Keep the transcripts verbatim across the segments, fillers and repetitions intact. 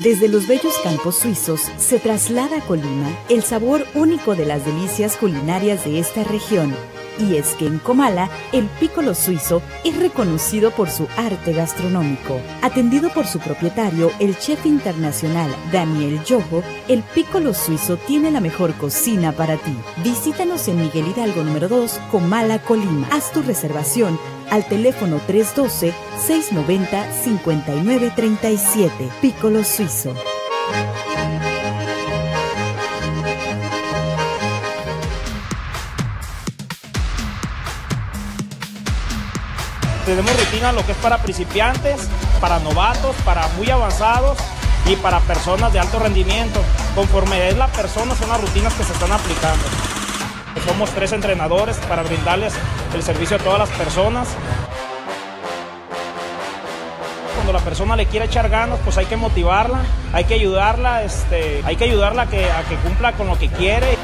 Desde los bellos campos suizos se traslada a Colima el sabor único de las delicias culinarias de esta región. Y es que en Comala, el piccolo suizo es reconocido por su arte gastronómico. Atendido por su propietario, el chef internacional Daniel Yoho, el piccolo suizo tiene la mejor cocina para ti. Visítanos en Miguel Hidalgo número dos, Comala, Colima. Haz tu reservación al teléfono tres uno dos, seis nueve cero, cinco nueve tres siete. Piccolo suizo. Tenemos rutina lo que es para principiantes, para novatos, para muy avanzados y para personas de alto rendimiento. Conforme es la persona, son las rutinas que se están aplicando. Somos tres entrenadores para brindarles el servicio a todas las personas. Cuando la persona le quiere echar ganas, pues hay que motivarla, hay que ayudarla, este, hay que ayudarla a que, a que cumpla con lo que quiere.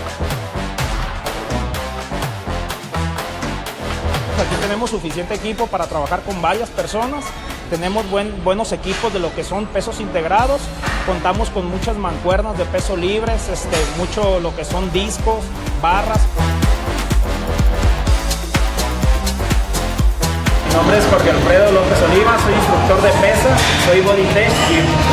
Aquí tenemos suficiente equipo para trabajar con varias personas, tenemos buen, buenos equipos de lo que son pesos integrados, contamos con muchas mancuernas de peso libres, este, mucho lo que son discos, barras. Mi nombre es Jorge Alfredo López Oliva, soy instructor de pesas, soy body test y...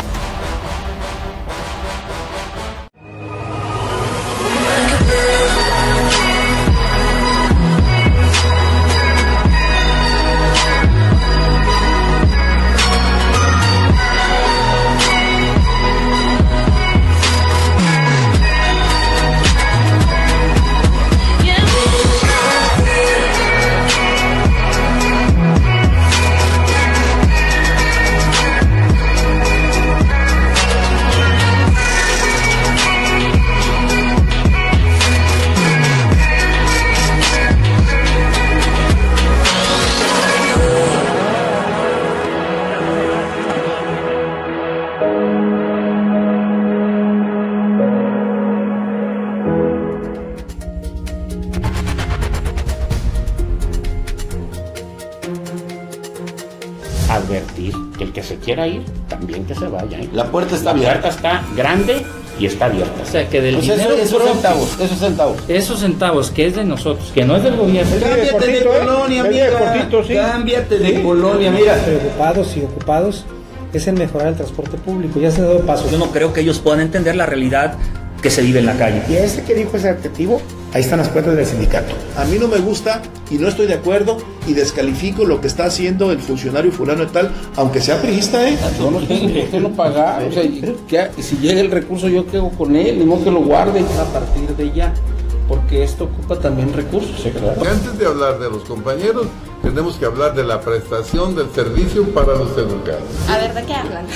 advertir que el que se quiera ir, también que se vaya, ¿eh? La puerta está la abierta. puerta está grande y está abierta. O sea, que del Pues dinero... eso, esos centavos, esos centavos. Esos centavos que es de nosotros, que no es del gobierno. Cámbiate cortito, de ¿eh? colonia, Es de amiga. cortito, sí. Cámbiate de Sí. colonia, mira. Preocupados y ocupados es en mejorar el transporte público. Ya se ha dado paso. Yo no creo que ellos puedan entender la realidad que se vive en la calle. Y ese que dijo ese adjetivo, ahí están las cuentas del sindicato. A mí no me gusta y no estoy de acuerdo y descalifico lo que está haciendo el funcionario fulano y tal, aunque sea priista, ¿eh? No lo tengo por qué no pagar. O sea, que, si llega el recurso, yo quedo con él, ni modo que lo guarde a partir de ya. Porque esto ocupa también recursos. Sí, claro. Antes de hablar de los compañeros, tenemos que hablar de la prestación del servicio para los educados. A ver, ¿de qué hablan?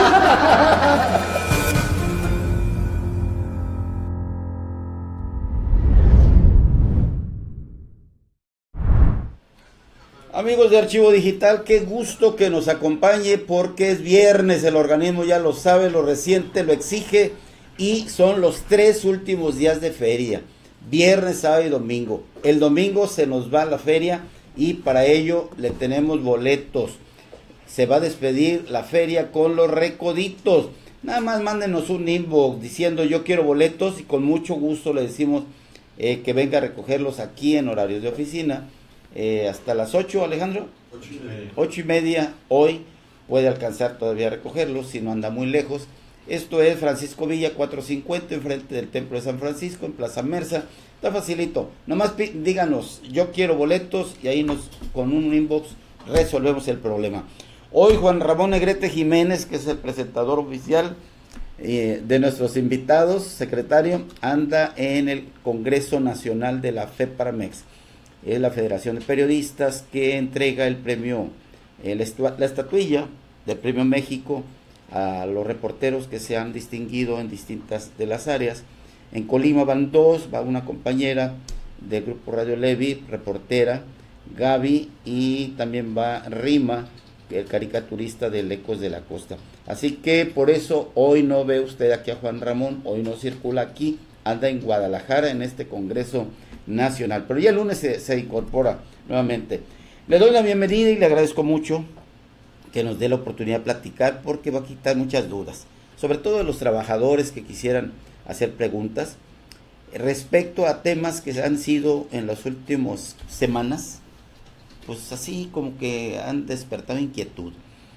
Amigos de Archivo Digital, qué gusto que nos acompañe porque es viernes, el organismo ya lo sabe, lo reciente lo exige y son los tres últimos días de feria, viernes, sábado y domingo. El domingo se nos va a la feria y para ello le tenemos boletos. Se va a despedir la feria con los recoditos. Nada más mándenos un inbox diciendo yo quiero boletos y con mucho gusto le decimos eh, que venga a recogerlos aquí en horarios de oficina. Eh, hasta las ocho, Alejandro. Ocho y media. Ocho y media hoy puede alcanzar todavía a recogerlos si no anda muy lejos. Esto es Francisco Villa cuatrocientos cincuenta, enfrente del Templo de San Francisco, en Plaza Mersa. Está facilito. Nomás díganos, yo quiero boletos y ahí nos con un inbox resolvemos el problema. Hoy Juan Ramón Negrete Jiménez, que es el presentador oficial eh, de nuestros invitados, secretario, anda en el Congreso Nacional de la FEPARMEX. Es la Federación de Periodistas que entrega el premio, el la estatuilla del Premio México a los reporteros que se han distinguido en distintas de las áreas. En Colima van dos, va una compañera del Grupo Radio Levi, reportera, Gaby, y también va Rima, el caricaturista del Ecos de la Costa. Así que por eso hoy no ve usted aquí a Juan Ramón, hoy no circula aquí, anda en Guadalajara en este Congreso Nacional, pero ya el lunes se, se incorpora nuevamente. Le doy la bienvenida y le agradezco mucho que nos dé la oportunidad de platicar porque va a quitar muchas dudas. sobre todo de los trabajadores que quisieran hacer preguntas respecto a temas que han sido en las últimas semanas, pues así como que han despertado inquietud.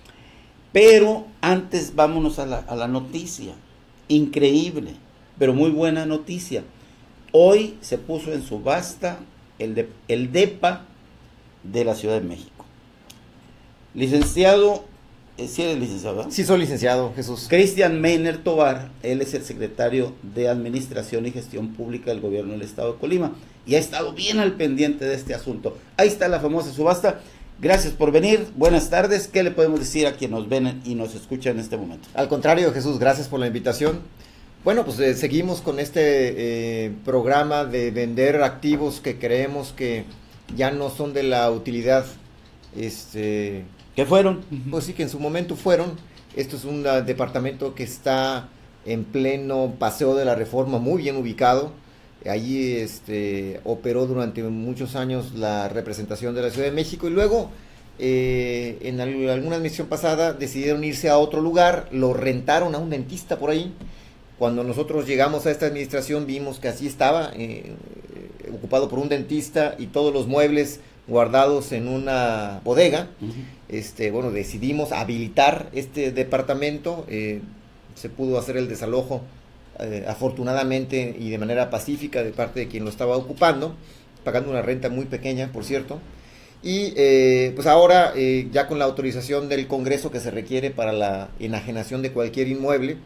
Pero antes vámonos a la, a la noticia, increíble, pero muy buena noticia. Hoy se puso en subasta el, de, el DEPA de la Ciudad de México. Licenciado, eh, ¿sí eres licenciado? ¿verdad? Sí, soy licenciado, Jesús. Cristian Meiner Tobar, él es el secretario de Administración y Gestión Pública del Gobierno del Estado de Colima y ha estado bien al pendiente de este asunto. Ahí está la famosa subasta. Gracias por venir, buenas tardes. ¿Qué le podemos decir a quienes nos ven y nos escuchan en este momento? Al contrario, Jesús, gracias por la invitación. Bueno, pues eh, seguimos con este eh, programa de vender activos que creemos que ya no son de la utilidad este ¿Qué fueron? Pues sí, que en su momento fueron. Esto es un uh, departamento que está en pleno Paseo de la Reforma, muy bien ubicado. Allí este, operó durante muchos años la representación de la Ciudad de México y luego eh, en al, alguna admisión pasada decidieron irse a otro lugar, lo rentaron a un dentista por ahí. Cuando nosotros llegamos a esta administración vimos que así estaba, eh, ocupado por un dentista y todos los muebles guardados en una bodega. Uh-huh. Este, bueno, decidimos habilitar este departamento, eh, se pudo hacer el desalojo eh, afortunadamente y de manera pacífica de parte de quien lo estaba ocupando, pagando una renta muy pequeña, por cierto. Y eh, pues ahora, eh, ya con la autorización del Congreso que se requiere para la enajenación de cualquier inmueble,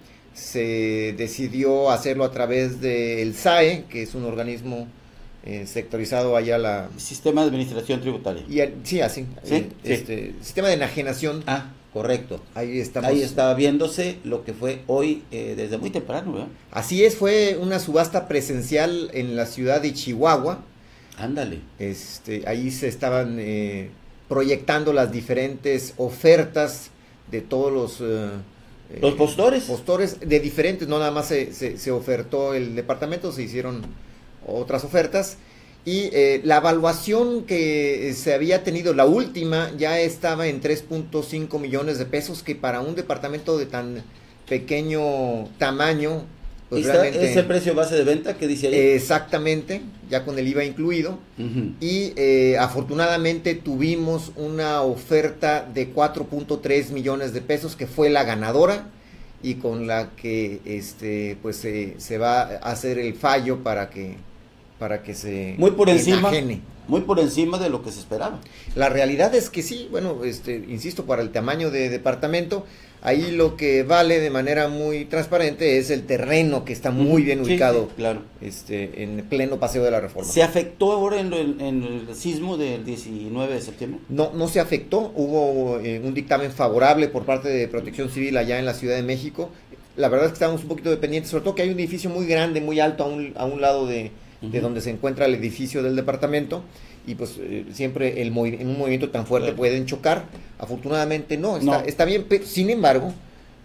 se decidió hacerlo a través del S A E, que es un organismo eh, sectorizado allá la... Sistema de Administración Tributaria. Y, sí, así. ¿Sí? Eh, este, sí. Sistema de enajenación. Ah, correcto. Ahí estamos. Ahí estaba viéndose lo que fue hoy eh, desde muy temprano, ¿verdad? Así es, fue una subasta presencial en la ciudad de Chihuahua. Ándale. Este, ahí se estaban eh, proyectando las diferentes ofertas de todos los... Eh, ¿Los postores? Postores de diferentes, no nada más se, se, se ofertó el departamento, se hicieron otras ofertas y eh, la evaluación que se había tenido, la última, ya estaba en tres punto cinco millones de pesos, que para un departamento de tan pequeño tamaño, pues ¿Está, realmente... ¿Es el precio base de venta que dice ahí? Exactamente, ya con el I V A incluido. Uh-huh. Y eh, afortunadamente tuvimos una oferta de cuatro punto tres millones de pesos, que fue la ganadora y con la que este pues se, se va a hacer el fallo para que para que se muy por encima enajene. Muy por encima de lo que se esperaba. La realidad es que sí, bueno, este insisto, para el tamaño de departamento, ahí lo que vale de manera muy transparente es el terreno, que está muy bien ubicado, sí, sí, claro, este, en pleno Paseo de la Reforma. ¿Se afectó ahora en, lo, en el sismo del diecinueve de septiembre? No, no se afectó, hubo eh, un dictamen favorable por parte de Protección Civil allá en la Ciudad de México. La verdad es que estábamos un poquito dependientes, sobre todo que hay un edificio muy grande, muy alto a un, a un lado de, uh-huh. de donde se encuentra el edificio del departamento, y pues eh, siempre el movi- en un movimiento tan fuerte claro. pueden chocar. Afortunadamente no, está, no. está bien, pero sin embargo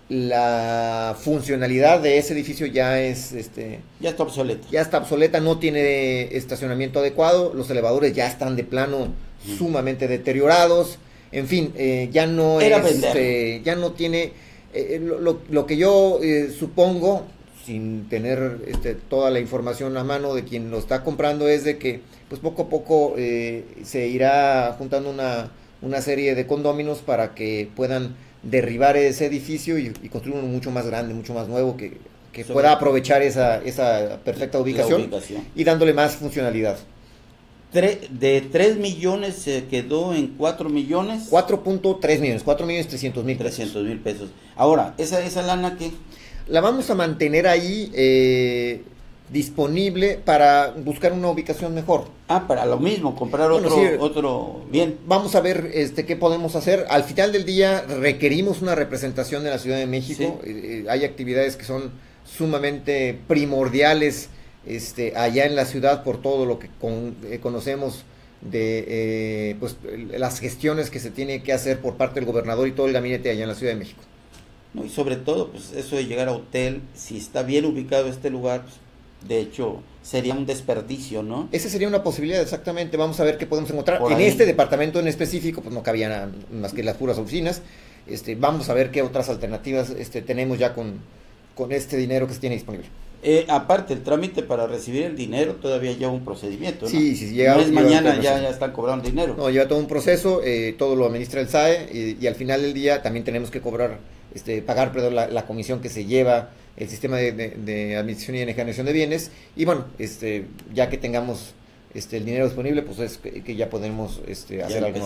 la funcionalidad de ese edificio ya es este ya está obsoleta. Ya está obsoleta, no tiene estacionamiento adecuado, los elevadores ya están de plano uh-huh. sumamente deteriorados, en fin, eh, ya no Era es eh, ya no tiene eh, lo, lo, lo que yo eh, supongo, sin tener este, toda la información a mano de quien lo está comprando, es de que pues poco a poco eh, se irá juntando una, una serie de condóminos para que puedan derribar ese edificio y, y construir uno mucho más grande, mucho más nuevo, que, que pueda aprovechar esa, esa perfecta ubicación, ubicación y dándole más funcionalidad. Tre- de tres millones se quedó en cuatro millones. cuatro punto tres millones, cuatro millones trescientos mil pesos. trescientos mil pesos. Ahora, ¿esa, esa lana qué? La vamos a mantener ahí eh, disponible para buscar una ubicación mejor. Ah, para lo mismo, comprar bueno, otro, sí, otro bien. Vamos a ver este qué podemos hacer. Al final del día requerimos una representación de la Ciudad de México. Sí. Eh, hay actividades que son sumamente primordiales este, allá en la ciudad por todo lo que con, eh, conocemos de eh, pues las gestiones que se tiene que hacer por parte del gobernador y todo el gabinete allá en la Ciudad de México. No, y sobre todo, pues eso de llegar a hotel, si está bien ubicado este lugar, pues, de hecho, sería un desperdicio, ¿no? Esa sería una posibilidad, exactamente. Vamos a ver qué podemos encontrar. Por en ahí. Este departamento en específico, pues no cabían más que las puras oficinas. Este, vamos a ver qué otras alternativas este, tenemos ya con, con este dinero que se tiene disponible. Eh, aparte, el trámite para recibir el dinero todavía lleva un procedimiento, ¿no? Sí, sí, llega, no es lleva mañana ya, ya están cobrando dinero. No, lleva todo un proceso, eh, todo lo administra el S A E y, y al final del día también tenemos que cobrar, este, pagar perdón, la, la comisión que se lleva el sistema de, de, de administración y de generación de bienes y bueno, este, ya que tengamos este, el dinero disponible, pues es que, que ya podemos este, hacer algo.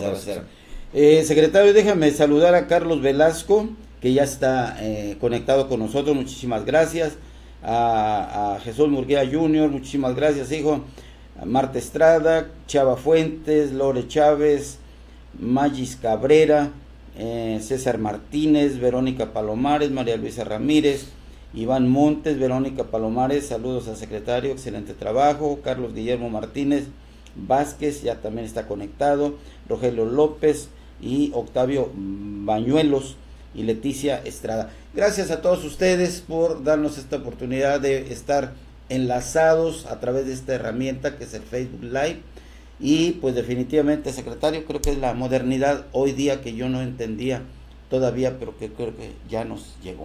Eh, secretario, déjame saludar a Carlos Velasco, que ya está eh, conectado con nosotros, muchísimas gracias. A, a Jesús Murguía junior, muchísimas gracias, hijo. A Marta Estrada, Chava Fuentes, Lore Chávez, Magis Cabrera, eh, César Martínez, Verónica Palomares, María Luisa Ramírez, Iván Montes, Verónica Palomares, saludos al secretario, excelente trabajo. Carlos Guillermo Martínez Vázquez, ya también está conectado. Rogelio López y Octavio Bañuelos y Leticia Estrada. Gracias a todos ustedes por darnos esta oportunidad de estar enlazados a través de esta herramienta que es el Facebook Live. Y pues definitivamente, secretario, creo que es la modernidad hoy día que yo no entendía todavía, pero que creo que ya nos llegó.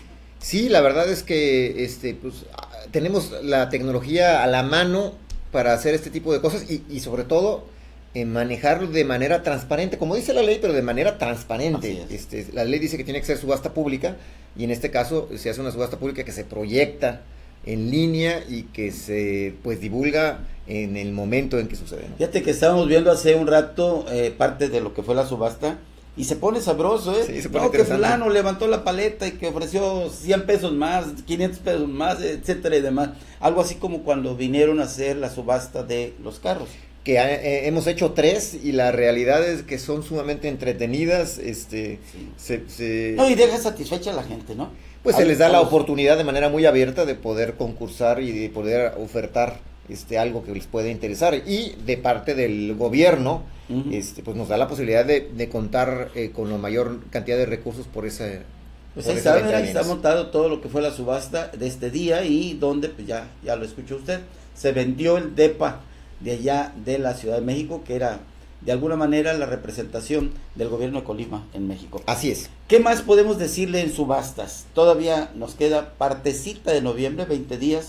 Sí, la verdad es que este, pues, tenemos la tecnología a la mano para hacer este tipo de cosas y, y sobre todo en manejarlo de manera transparente, como dice la ley, pero de manera transparente. Este, la ley dice que tiene que ser subasta pública y en este caso se hace una subasta pública que se proyecta en línea y que se pues divulga en el momento en que sucede, ¿no? Fíjate que estábamos viendo hace un rato eh, parte de lo que fue la subasta y se pone sabroso, ¿eh? Sí, se pone no, que fulano levantó la paleta y que ofreció cien pesos más, quinientos pesos más, etcétera y demás. Algo así como cuando vinieron a hacer la subasta de los carros. Que eh, hemos hecho tres y la realidad es que son sumamente entretenidas, este, sí. se, se... No, y deja satisfecha a la gente, ¿no? Pues a se les da la todos. oportunidad de manera muy abierta de poder concursar y de poder ofertar este algo que les pueda interesar y de parte del gobierno, uh-huh. este pues nos da la posibilidad de, de contar eh, con la mayor cantidad de recursos por ese... Pues ahí está, ahí está montado todo lo que fue la subasta de este día y donde, pues ya, ya lo escuchó usted, se vendió el DEPA de allá de la Ciudad de México, que era de alguna manera la representación del gobierno de Colima en México. Así es. ¿Qué más podemos decirle en subastas? Todavía nos queda partecita de noviembre, veinte días,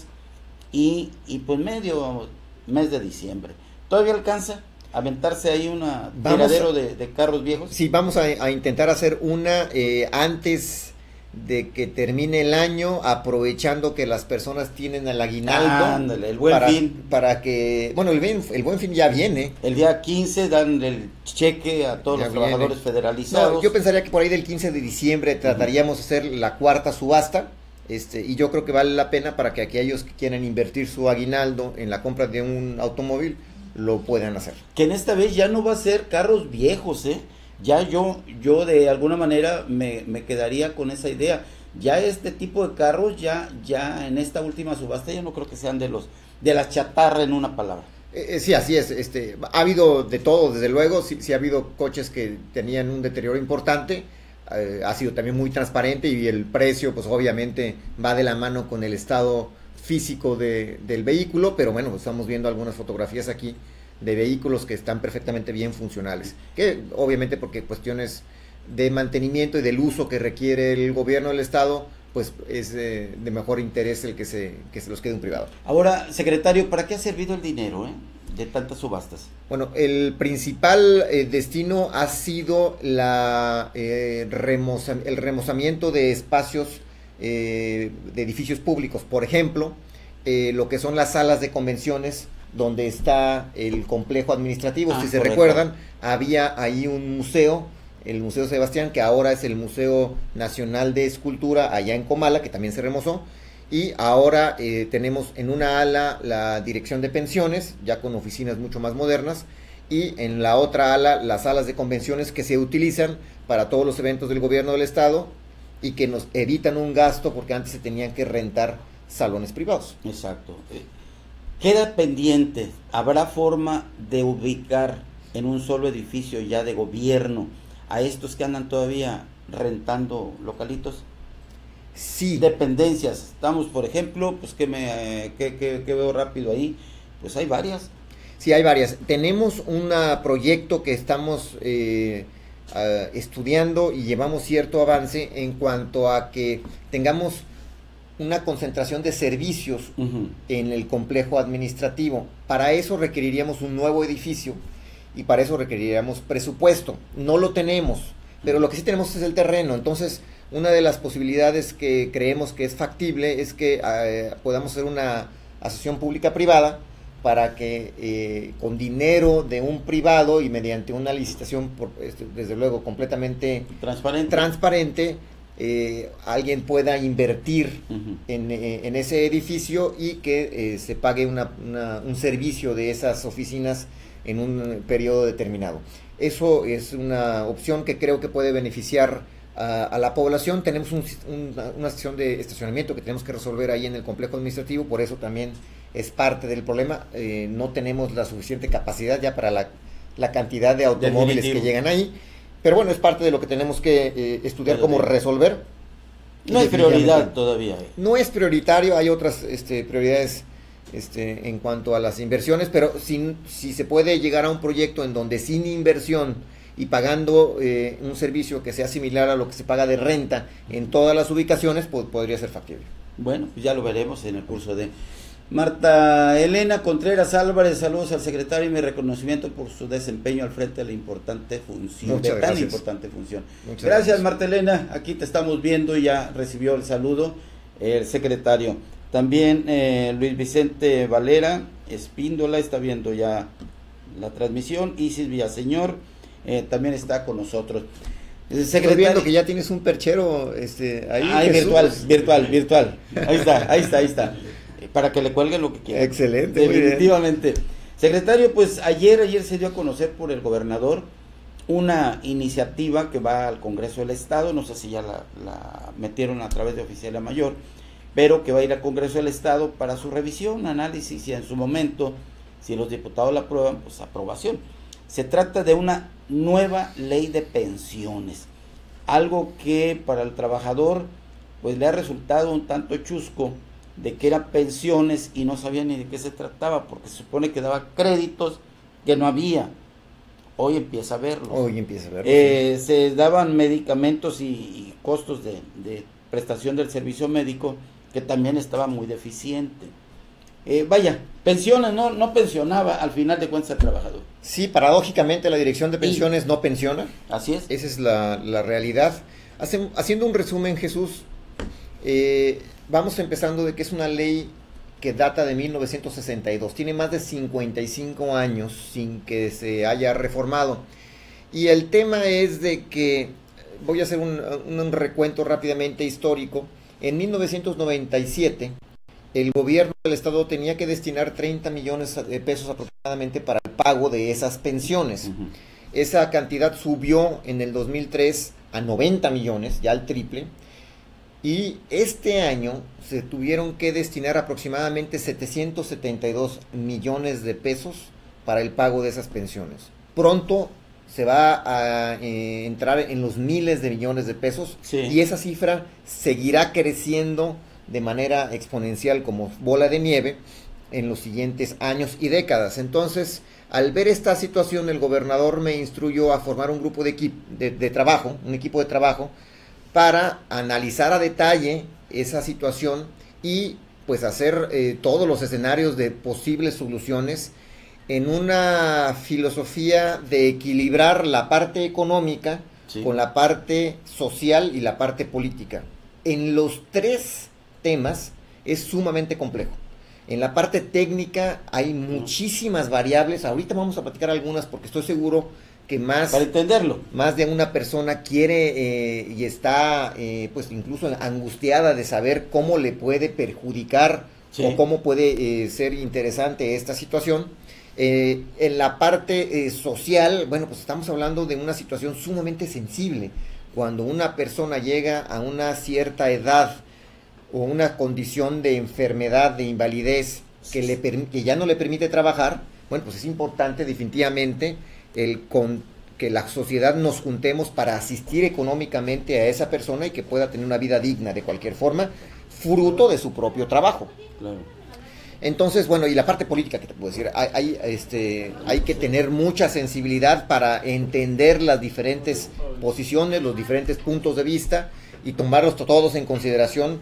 y, y pues medio mes de diciembre. ¿Todavía alcanza a aventarse ahí una tiradero de, de carros viejos? Sí, vamos a, a intentar hacer una eh, antes de que termine el año, aprovechando que las personas tienen el aguinaldo. Ándale, el buen para, fin. Para que, bueno, el, bien, el buen fin ya viene. El día quince dan el cheque a todos ya los viene. trabajadores federalizados. No, yo pensaría que por ahí del quince de diciembre trataríamos de uh-huh. hacer la cuarta subasta. Este, y yo creo que vale la pena para que aquellos que quieran invertir su aguinaldo en la compra de un automóvil lo puedan hacer. Que en esta vez ya no va a ser carros viejos, ¿eh? Ya yo, yo de alguna manera me, me quedaría con esa idea. Ya este tipo de carros, ya, ya en esta última subasta, yo no creo que sean de los, de la chatarra en una palabra. Eh, sí, así es. Este, ha habido de todo, desde luego. Sí, sí ha habido coches que tenían un deterioro importante. Eh, ha sido también muy transparente y el precio, pues obviamente va de la mano con el estado físico de, del vehículo. Pero bueno, estamos viendo algunas fotografías aquí de vehículos que están perfectamente bien funcionales, que obviamente porque cuestiones de mantenimiento y del uso que requiere el gobierno del estado, pues es eh, de mejor interés el que se, que se los quede un privado. Ahora, secretario, ¿para qué ha servido el dinero eh, de tantas subastas? Bueno, el principal eh, destino ha sido la eh, remoza, el remozamiento de espacios eh, de edificios públicos, por ejemplo, eh, lo que son las salas de convenciones, donde está el complejo administrativo. Ah, si se correcto. Recuerdan, había ahí un museo, el Museo Sebastián, que ahora es el Museo Nacional de Escultura, allá en Comala, que también se remozó, y ahora eh, tenemos en una ala la dirección de pensiones, ya con oficinas mucho más modernas, y en la otra ala las salas de convenciones que se utilizan para todos los eventos del gobierno del estado, y que nos evitan un gasto, porque antes se tenían que rentar salones privados. Exacto. Queda pendiente, ¿habrá forma de ubicar en un solo edificio ya de gobierno a estos que andan todavía rentando localitos? Sí. Dependencias, estamos por ejemplo, pues que me que, que, que veo rápido ahí, pues hay varias. Sí, hay varias. Tenemos un proyecto que estamos eh, uh, estudiando y llevamos cierto avance en cuanto a que tengamos una concentración de servicios uh-huh. en el complejo administrativo. Para eso requeriríamos un nuevo edificio y para eso requeriríamos presupuesto. No lo tenemos, pero lo que sí tenemos es el terreno. Entonces, una de las posibilidades que creemos que es factible es que eh, podamos hacer una asociación pública-privada para que eh, con dinero de un privado y mediante una licitación, por, este, desde luego, completamente transparente, transparente eh, alguien pueda invertir uh-huh. en, eh, en ese edificio y que eh, se pague una, una, un servicio de esas oficinas en un periodo determinado. Eso es una opción que creo que puede beneficiar a, a la población. Tenemos un, un, una sección de estacionamiento que tenemos que resolver ahí en el complejo administrativo, por eso también es parte del problema. Eh, no tenemos la suficiente capacidad ya para la, la cantidad de automóviles Definitivo. que llegan ahí, pero bueno, es parte de lo que tenemos que eh, estudiar cómo resolver. No es prioridad todavía. No es prioritario, hay otras este, prioridades este, en cuanto a las inversiones, pero si, si se puede llegar a un proyecto en donde sin inversión y pagando eh, un servicio que sea similar a lo que se paga de renta en todas las ubicaciones, pues, podría ser factible. Bueno, pues ya lo veremos en el curso de... Marta Elena Contreras Álvarez, saludos al secretario y mi reconocimiento por su desempeño al frente de la importante función, de tan importante función. Muchas gracias, gracias, Marta Elena, aquí te estamos viendo y ya recibió el saludo el secretario. También eh, Luis Vicente Valera Espíndola está viendo ya la transmisión. Isis Villaseñor eh, también está con nosotros. El secretario, estoy viendo que ya tienes un perchero este, ahí. Ah, virtual, virtual, virtual. Ahí está, ahí está, ahí está. Para que le cuelguen lo que quieran. Excelente. Definitivamente. Secretario, pues ayer, ayer se dio a conocer por el gobernador una iniciativa que va al Congreso del Estado, no sé si ya la, la metieron a través de Oficialía Mayor, pero que va a ir al Congreso del Estado para su revisión, análisis y en su momento, si los diputados la aprueban, pues aprobación. Se trata de una nueva ley de pensiones, algo que para el trabajador pues le ha resultado un tanto chusco, de que eran pensiones y no sabía ni de qué se trataba, porque se supone que daba créditos que no había. Hoy empieza a verlo. Hoy empieza a verlo. Eh, sí. Se daban medicamentos y, y costos de, de prestación del servicio médico que también estaba muy deficiente. Eh, vaya, pensiones, no, no pensionaba al final de cuentas al trabajador. Sí, paradójicamente la Dirección de Pensiones y, no pensiona. Así es. Esa es la, la realidad. Hace, haciendo un resumen, Jesús, eh, vamos empezando de que es una ley que data de mil novecientos sesenta y dos, tiene más de cincuenta y cinco años sin que se haya reformado, y el tema es de que, voy a hacer un, un recuento rápidamente histórico. En mil novecientos noventa y siete el gobierno del estado tenía que destinar treinta millones de pesos aproximadamente para el pago de esas pensiones. Uh-huh. Esa cantidad subió en el dos mil tres a noventa millones, ya al triple. Y este año se tuvieron que destinar aproximadamente setecientos setenta y dos millones de pesos para el pago de esas pensiones. Pronto se va a eh, entrar en los miles de millones de pesos, sí. Y esa cifra seguirá creciendo de manera exponencial como bola de nieve en los siguientes años y décadas. Entonces, al ver esta situación, el gobernador me instruyó a formar un grupo de, equipo, de, de trabajo, un equipo de trabajo, para analizar a detalle esa situación y pues hacer eh, todos los escenarios de posibles soluciones en una filosofía de equilibrar la parte económica, sí, con la parte social y la parte política. En los tres temas es sumamente complejo. En la parte técnica hay muchísimas variables. Ahorita vamos a platicar algunas porque estoy seguro que más, para entenderlo, más de una persona quiere eh, y está eh, pues incluso angustiada de saber cómo le puede perjudicar, sí, o cómo puede eh, ser interesante esta situación. Eh, en la parte eh, social, bueno, pues estamos hablando de una situación sumamente sensible. Cuando una persona llega a una cierta edad o una condición de enfermedad, de invalidez, que, le que ya no le permite trabajar, bueno, pues es importante definitivamente el con que la sociedad nos juntemos para asistir económicamente a esa persona y que pueda tener una vida digna de cualquier forma, fruto de su propio trabajo. Claro. Entonces, bueno, y la parte política, que te puedo decir, hay, hay, este, hay que tener mucha sensibilidad para entender las diferentes posiciones, los diferentes puntos de vista y tomarlos todos en consideración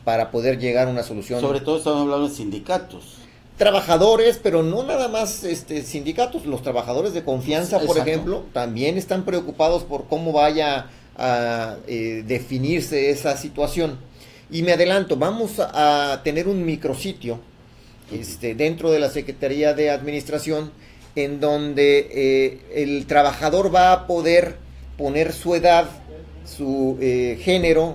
para poder llegar a una solución. Sobre todo estamos hablando de sindicatos. Trabajadores, pero no nada más este, sindicatos, los trabajadores de confianza, por Exacto. ejemplo, también están preocupados por cómo vaya a eh, definirse esa situación. Y me adelanto, vamos a, a tener un micrositio este, dentro de la Secretaría de Administración, en donde eh, el trabajador va a poder poner su edad, su eh, género,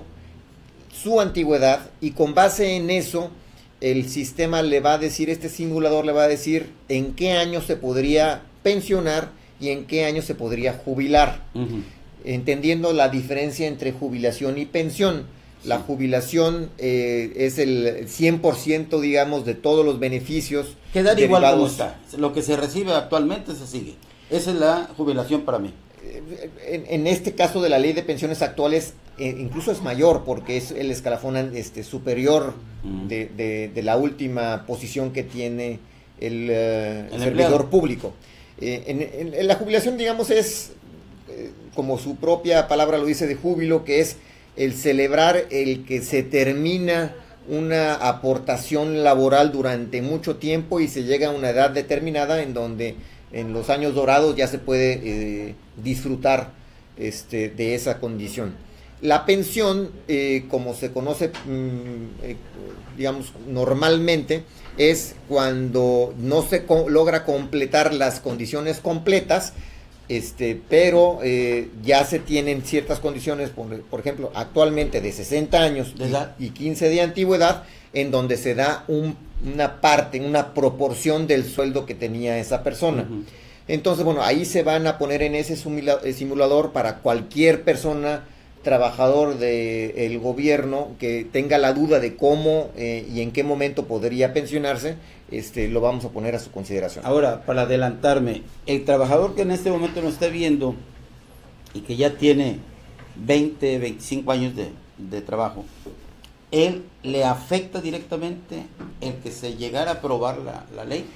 su antigüedad, y con base en eso el sistema le va a decir, este simulador le va a decir en qué año se podría pensionar y en qué año se podría jubilar, uh-huh. entendiendo la diferencia entre jubilación y pensión. Sí. La jubilación eh, es el cien por ciento, digamos, de todos los beneficios. Quedar igual como está. Lo que se recibe actualmente se sigue. Esa es la jubilación para mí. En, en este caso de la ley de pensiones actuales, eh, incluso es mayor, porque es el escalafón este, superior mm. de, de, de la última posición que tiene el, uh, el servidor público. Eh, en, en, en la jubilación, digamos, es, eh, como su propia palabra lo dice, de júbilo, que es el celebrar el que se termina una aportación laboral durante mucho tiempo y se llega a una edad determinada en donde en los años dorados ya se puede eh, disfrutar este, de esa condición. La pensión, eh, como se conoce, mmm, eh, digamos, normalmente, es cuando no se co- logra completar las condiciones completas, este, pero eh, ya se tienen ciertas condiciones, por, por ejemplo, actualmente de sesenta años y, y quince de antigüedad, en donde se da un, una parte, una proporción del sueldo que tenía esa persona. Uh-huh. Entonces, bueno, ahí se van a poner en ese simula, simulador para cualquier persona, trabajador del gobierno, que tenga la duda de cómo eh, y en qué momento podría pensionarse, este, lo vamos a poner a su consideración. Ahora, para adelantarme, el trabajador que en este momento nos está viendo y que ya tiene veinte, veinticinco años de, de trabajo, ¿él le afecta directamente el que se llegara a aprobar la, la ley?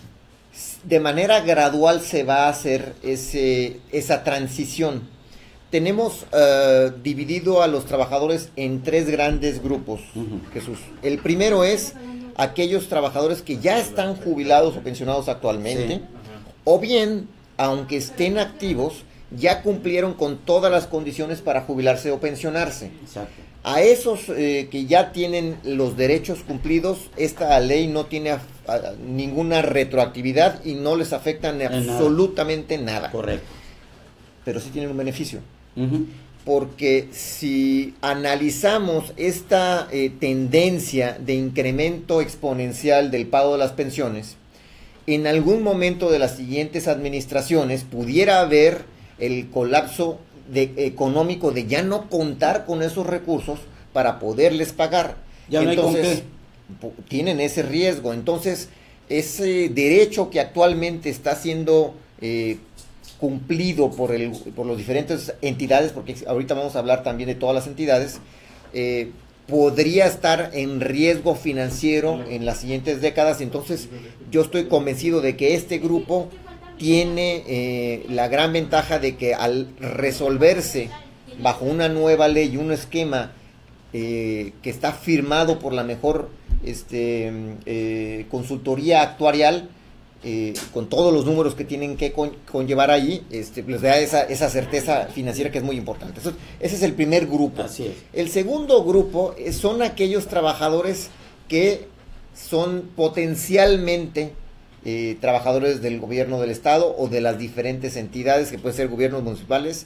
De manera gradual se va a hacer ese, esa transición. Tenemos uh, dividido a los trabajadores en tres grandes grupos, uh-huh. Jesús. El primero es aquellos trabajadores que ya están jubilados o pensionados actualmente, sí. O bien, aunque estén activos, ya cumplieron con todas las condiciones para jubilarse o pensionarse. Exacto. A esos eh, que ya tienen los derechos cumplidos, esta ley no tiene a, a, ninguna retroactividad y no les afecta en absolutamente nada. nada. Correcto. Pero sí tienen un beneficio. Uh-huh. Porque si analizamos esta eh, tendencia de incremento exponencial del pago de las pensiones, en algún momento de las siguientes administraciones pudiera haber el colapso de, económico de ya no contar con esos recursos para poderles pagar. Ya no Entonces, hay con qué. Tienen ese riesgo. Entonces, ese derecho que actualmente está siendo eh, cumplido por, el, por las diferentes entidades, porque ahorita vamos a hablar también de todas las entidades, eh, podría estar en riesgo financiero en las siguientes décadas. Entonces, yo estoy convencido de que este grupo tiene eh, la gran ventaja de que al resolverse bajo una nueva ley, un esquema eh, que está firmado por la mejor este, eh, consultoría actuarial, eh, con todos los números que tienen que con, conllevar ahí, este, les da esa, esa certeza financiera que es muy importante. Eso, ese es el primer grupo. Así es. El segundo grupo eh, son aquellos trabajadores que son potencialmente Eh, trabajadores del gobierno del estado o de las diferentes entidades, que pueden ser gobiernos municipales,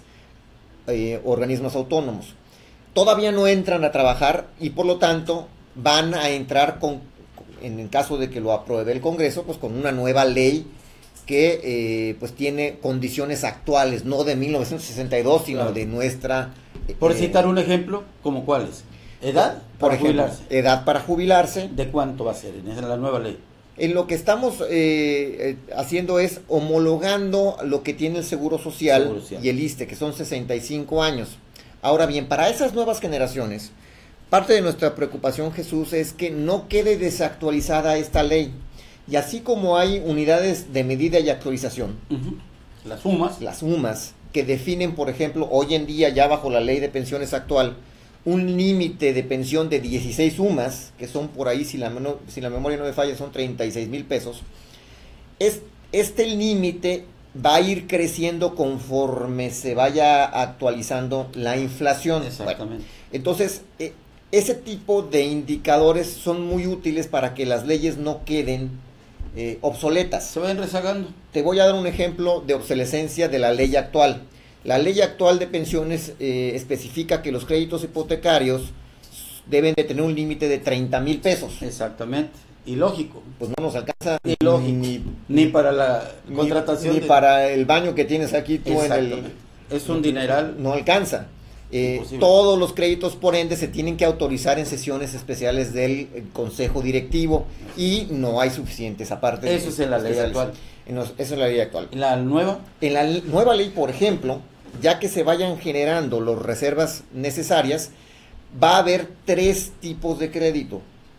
eh, organismos autónomos. Todavía no entran a trabajar y por lo tanto van a entrar con, en el caso de que lo apruebe el Congreso, pues con una nueva ley que eh, pues tiene condiciones actuales, no de mil novecientos sesenta y dos, sino claro. de nuestra... Eh, Por citar un ejemplo, ¿como cuáles? ¿Edad? Por para ejemplo, jubilarse. edad para jubilarse. ¿De cuánto va a ser en la nueva ley? En lo que estamos eh, eh, haciendo es homologando lo que tiene el Seguro Social, Seguro Social y el ISSSTE, que son sesenta y cinco años. Ahora bien, para esas nuevas generaciones, parte de nuestra preocupación, Jesús, es que no quede desactualizada esta ley. Y así como hay unidades de medida y actualización, uh-huh. las UMAS, las UMAS, que definen, por ejemplo, hoy en día, ya bajo la ley de pensiones actual, un límite de pensión de dieciséis UMAS, que son por ahí, si la, si la memoria no me falla, son treinta y seis mil pesos. Es, este límite va a ir creciendo conforme se vaya actualizando la inflación. Exactamente. Bueno, entonces, eh, ese tipo de indicadores son muy útiles para que las leyes no queden eh, obsoletas. Se vayan rezagando. Te voy a dar un ejemplo de obsolescencia de la ley actual. La ley actual de pensiones eh, especifica que los créditos hipotecarios deben de tener un límite de treinta mil pesos. Exactamente. Y lógico. Pues no nos alcanza ni, ni, ni, ni para la ni, contratación. Ni de... para el baño que tienes aquí tú en el... Es un dineral. No alcanza. Eh, todos los créditos, por ende, se tienen que autorizar en sesiones especiales del Consejo Directivo y no hay suficientes aparte. Eso es en la ley actual. En los, eso es la ley actual. ¿En la nueva? En la nueva ley, por ejemplo, ya que se vayan generando las reservas necesarias, va a haber tres tipos de crédito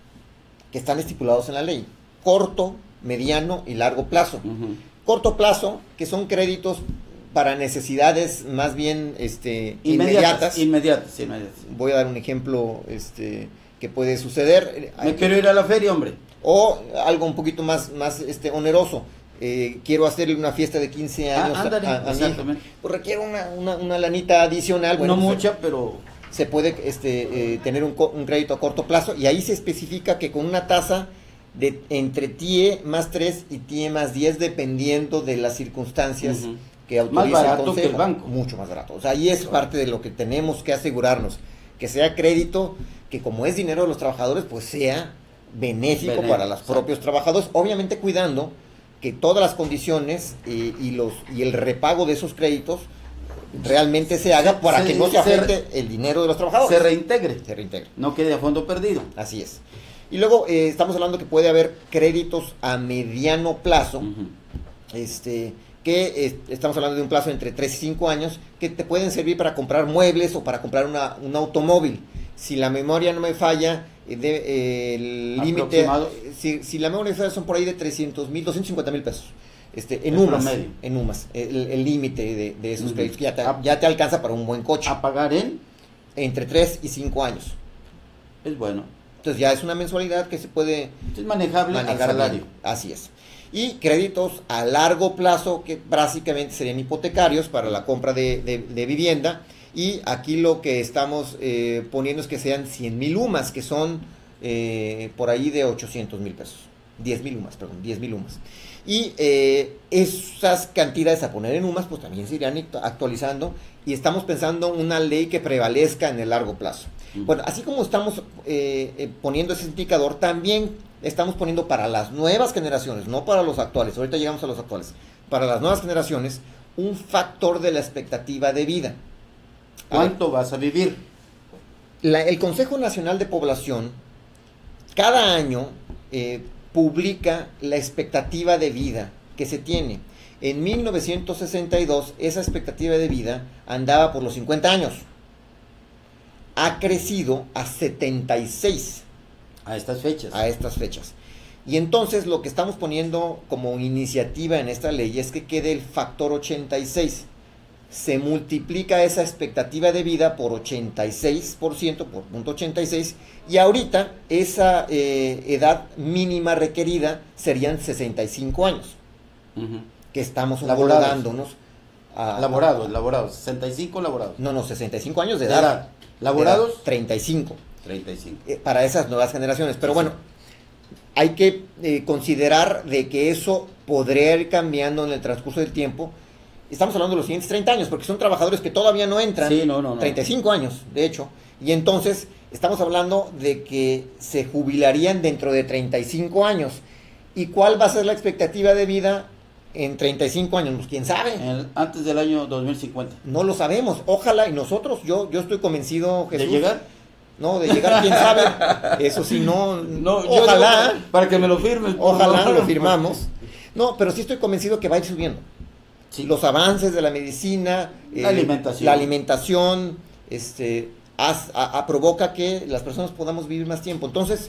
que están estipulados en la ley: corto, mediano y largo plazo. Uh-huh. Corto plazo, que son créditos para necesidades más bien este, inmediatas, inmediatas. Inmediatas, inmediatas. Voy a dar un ejemplo este, que puede suceder. Me Hay quiero ir a la feria, hombre. O algo un poquito más, más este, oneroso. Eh, quiero hacerle una fiesta de quince años ah, ándale, a, a exactamente. mí. Pues requiere una, una, una lanita adicional. Bueno, no pues, mucha, pero... Se puede este, eh, tener un, un crédito a corto plazo y ahí se especifica que con una tasa de entre T I E más tres y T I E más diez, dependiendo de las circunstancias uh-huh. que autoriza más barato el Consejo, que el banco. Mucho más barato. O sea, ahí es claro. parte de lo que tenemos que asegurarnos, que sea crédito, que como es dinero de los trabajadores, pues sea benéfico, benéfico para los propios trabajadores, obviamente cuidando que todas las condiciones eh, y los y el repago de esos créditos realmente se haga para se, que no se afecte se, el dinero de los trabajadores. Se reintegre. Se reintegre. No quede a fondo perdido. Así es. Y luego eh, estamos hablando que puede haber créditos a mediano plazo, uh-huh. este que eh, estamos hablando de un plazo entre tres y cinco años, que te pueden servir para comprar muebles o para comprar una, un automóvil. Si la memoria no me falla, eh, de, eh, el límite, eh, si, si la memoria me falla, son por ahí de trescientos mil, doscientos cincuenta mil pesos. Este, en UMAS, en UMAS, el límite de, de esos uh-huh. créditos, que ya te, ya te alcanza para un buen coche. ¿A pagar en? Entre tres y cinco años. Es bueno. Entonces ya es una mensualidad que se puede... Es manejable al salario. Bien. Así es. Y créditos a largo plazo, que básicamente serían hipotecarios para la compra de, de, de vivienda. Y aquí lo que estamos eh, poniendo es que sean cien mil UMAS, que son eh, por ahí de ochocientos mil pesos. diez mil UMAS, perdón, diez mil UMAS. Y eh, esas cantidades a poner en UMAS pues también se irán actualizando y estamos pensando en una ley que prevalezca en el largo plazo. Uh-huh. Bueno, así como estamos eh, eh, poniendo ese indicador, también estamos poniendo para las nuevas generaciones, no para los actuales, ahorita llegamos a los actuales, para las nuevas generaciones, un factor de la expectativa de vida. ¿Cuánto vas a vivir? La, el Consejo Nacional de Población cada año eh, publica la expectativa de vida que se tiene. En mil novecientos sesenta y dos esa expectativa de vida andaba por los cincuenta años. Ha crecido a setenta y seis. A estas fechas. A estas fechas. Y entonces lo que estamos poniendo como iniciativa en esta ley es que quede el factor ochenta y seis. Se multiplica esa expectativa de vida por ochenta y seis por ciento, por punto ochenta y seis, y ahorita esa eh, edad mínima requerida serían sesenta y cinco años, uh-huh. que estamos homologándonos a... Laborados, laborados, sesenta y cinco laborados. No, no, sesenta y cinco años de edad. De edad. ¿Laborados? De edad, treinta y cinco. treinta y cinco. Eh, para esas nuevas generaciones, pero sí, bueno, hay que eh, considerar de que eso podría ir cambiando en el transcurso del tiempo. Estamos hablando de los siguientes treinta años, porque son trabajadores que todavía no entran, sí, no, no, no. treinta y cinco años, de hecho, y entonces estamos hablando de que se jubilarían dentro de treinta y cinco años. ¿Y cuál va a ser la expectativa de vida en treinta y cinco años? Pues quién sabe. El, antes del año dos mil cincuenta. No lo sabemos, ojalá, y nosotros, yo, yo estoy convencido, Jesús. ¿De llegar? No, de llegar, quién sabe. Eso sí, no, no ojalá. Digo, para que me lo firmes. Ojalá favor. Lo firmamos. No, pero sí estoy convencido que va a ir subiendo. Sí. Los avances de la medicina, la, eh, alimentación. la alimentación, este, as, a, a, provoca que las personas podamos vivir más tiempo. Entonces,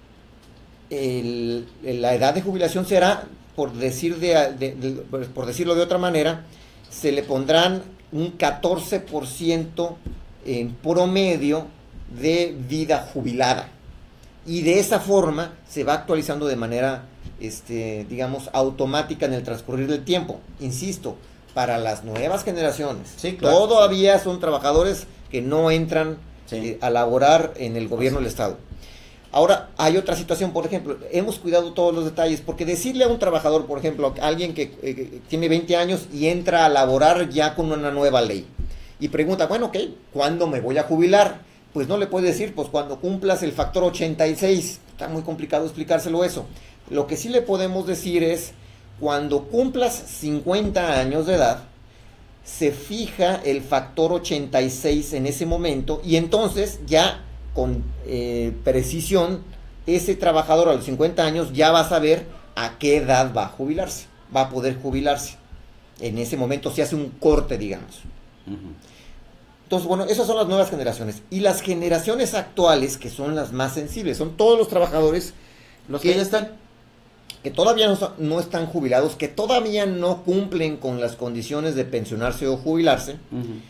el, la edad de jubilación será, por, decir de, de, de, por decirlo de otra manera, se le pondrán un catorce por ciento en promedio de vida jubilada. Y de esa forma se va actualizando de manera, este, digamos, automática en el transcurrir del tiempo. Insisto, para las nuevas generaciones. Sí, claro. Todavía son trabajadores que no entran sí. eh, a laborar en el gobierno del Estado. Ahora, hay otra situación, por ejemplo, hemos cuidado todos los detalles, porque decirle a un trabajador, por ejemplo, a alguien que eh, tiene veinte años y entra a laborar ya con una nueva ley, y pregunta, bueno, ok, ¿cuándo me voy a jubilar? Pues no le puede decir, pues cuando cumplas el factor ochenta y seis, está muy complicado explicárselo eso. Lo que sí le podemos decir es, cuando cumplas cincuenta años de edad, se fija el factor ochenta y seis en ese momento, y entonces ya con eh, precisión, ese trabajador a los cincuenta años ya va a saber a qué edad va a jubilarse, va a poder jubilarse. En ese momento se hace un corte, digamos. Uh-huh. Entonces, bueno, esas son las nuevas generaciones. Y las generaciones actuales, que son las más sensibles, son todos los trabajadores los que, que ya están, que todavía no, no están jubilados, que todavía no cumplen con las condiciones de pensionarse o jubilarse, uh-huh.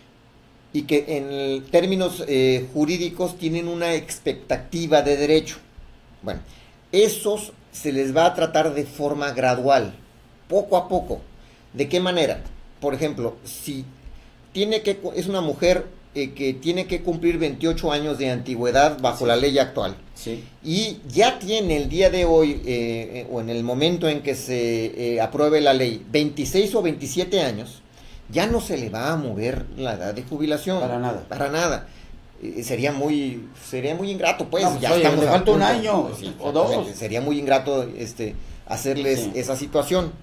y que en términos eh, jurídicos tienen una expectativa de derecho. Bueno, esos se les va a tratar de forma gradual, poco a poco. ¿De qué manera? Por ejemplo, si tiene que, es una mujer eh, que tiene que cumplir veintiocho años de antigüedad bajo sí. la ley actual, sí. y ya tiene el día de hoy, eh, o en el momento en que se eh, apruebe la ley, veintiséis o veintisiete años, ya no se le va a mover la edad de jubilación. Para nada. Para nada. Eh, sería muy sería muy ingrato, pues. No, pues ya oye, estamos le a falta punto, un año pues, sí, o dos. Sería muy ingrato este, hacerles sí. esa situación.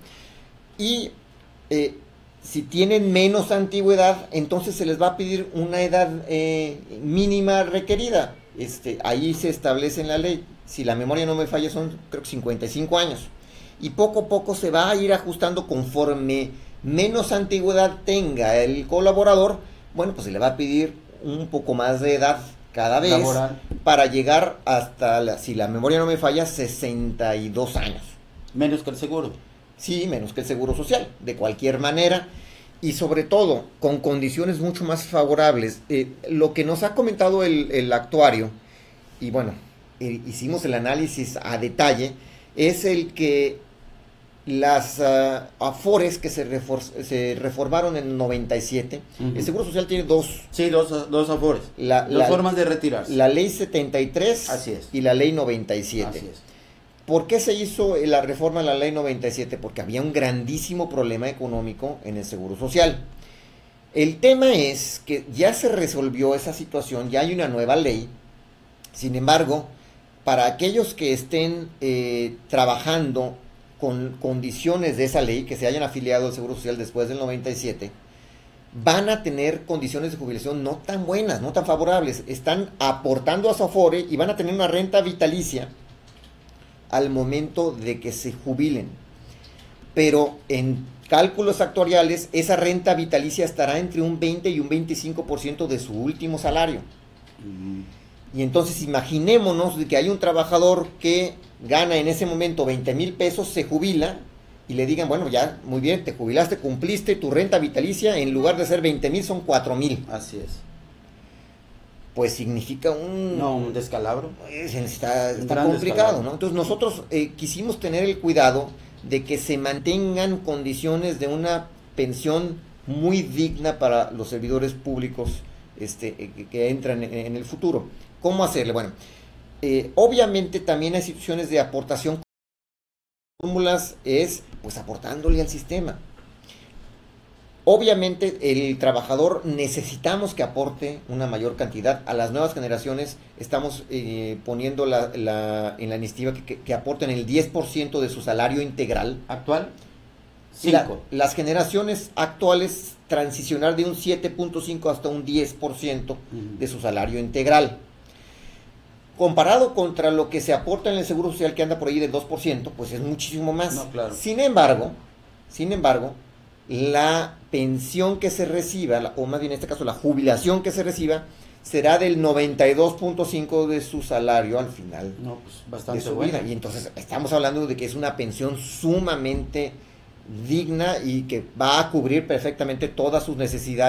Y eh, si tienen menos antigüedad, entonces se les va a pedir una edad eh, mínima requerida. Este, ahí se establece en la ley. Si la memoria no me falla, son creo que cincuenta y cinco años. Y poco a poco se va a ir ajustando conforme menos antigüedad tenga el colaborador. Bueno, pues se le va a pedir un poco más de edad cada vez laboral, para llegar hasta, la, si la memoria no me falla, sesenta y dos años. Menos que el seguro. Sí, menos que el seguro social, de cualquier manera, y sobre todo con condiciones mucho más favorables. Eh, lo que nos ha comentado el, el actuario, y bueno, eh, hicimos el análisis a detalle, es el que las uh, afores que se, refor se reformaron en el noventa y siete, uh-huh. el Seguro Social tiene dos. Sí, dos, dos afores. La, dos la, formas de retirarse. La ley setenta y tres Así es. Y la ley noventa y siete. Así es. ¿Por qué se hizo la reforma de la ley noventa y siete? Porque había un grandísimo problema económico en el Seguro Social. El tema es que ya se resolvió esa situación, ya hay una nueva ley. Sin embargo, para aquellos que estén eh, trabajando con condiciones de esa ley, que se hayan afiliado al Seguro Social después del noventa y siete, van a tener condiciones de jubilación no tan buenas, no tan favorables. Están aportando a su afore y van a tener una renta vitalicia al momento de que se jubilen. Pero en cálculos actuariales, esa renta vitalicia estará entre un veinte y un veinticinco por ciento de su último salario. Mm. Y entonces imaginémonos de que hay un trabajador que gana en ese momento veinte mil pesos, se jubila, y le digan, bueno, ya, muy bien, te jubilaste, cumpliste tu renta vitalicia, en lugar de ser veinte mil, son cuatro mil. Así es. Pues significa un... No, un descalabro. Está, está complicado, ¿no? Entonces nosotros eh, quisimos tener el cuidado de que se mantengan condiciones de una pensión muy digna para los servidores públicos este, que, que entran en, en el futuro. ¿Cómo hacerle? Bueno, eh, obviamente también hay situaciones de aportación. Fórmulas es pues aportándole al sistema. Obviamente el trabajador necesitamos que aporte una mayor cantidad. A las nuevas generaciones estamos eh, poniendo la, la, en la iniciativa que, que, que aporten el diez por ciento de su salario integral. ¿Actual? cinco. La, las generaciones actuales transicionar de un siete punto cinco hasta un diez por ciento uh-huh. de su salario integral. Comparado contra lo que se aporta en el Seguro Social, que anda por ahí del dos por ciento, pues es muchísimo más. No, claro. Sin embargo, sin embargo, la pensión que se reciba, la, o más bien en este caso la jubilación que se reciba, será del noventa y dos punto cinco de su salario al final. No, pues bastante de su buena. vida. Y entonces estamos hablando de que es una pensión sumamente digna y que va a cubrir perfectamente todas sus necesidades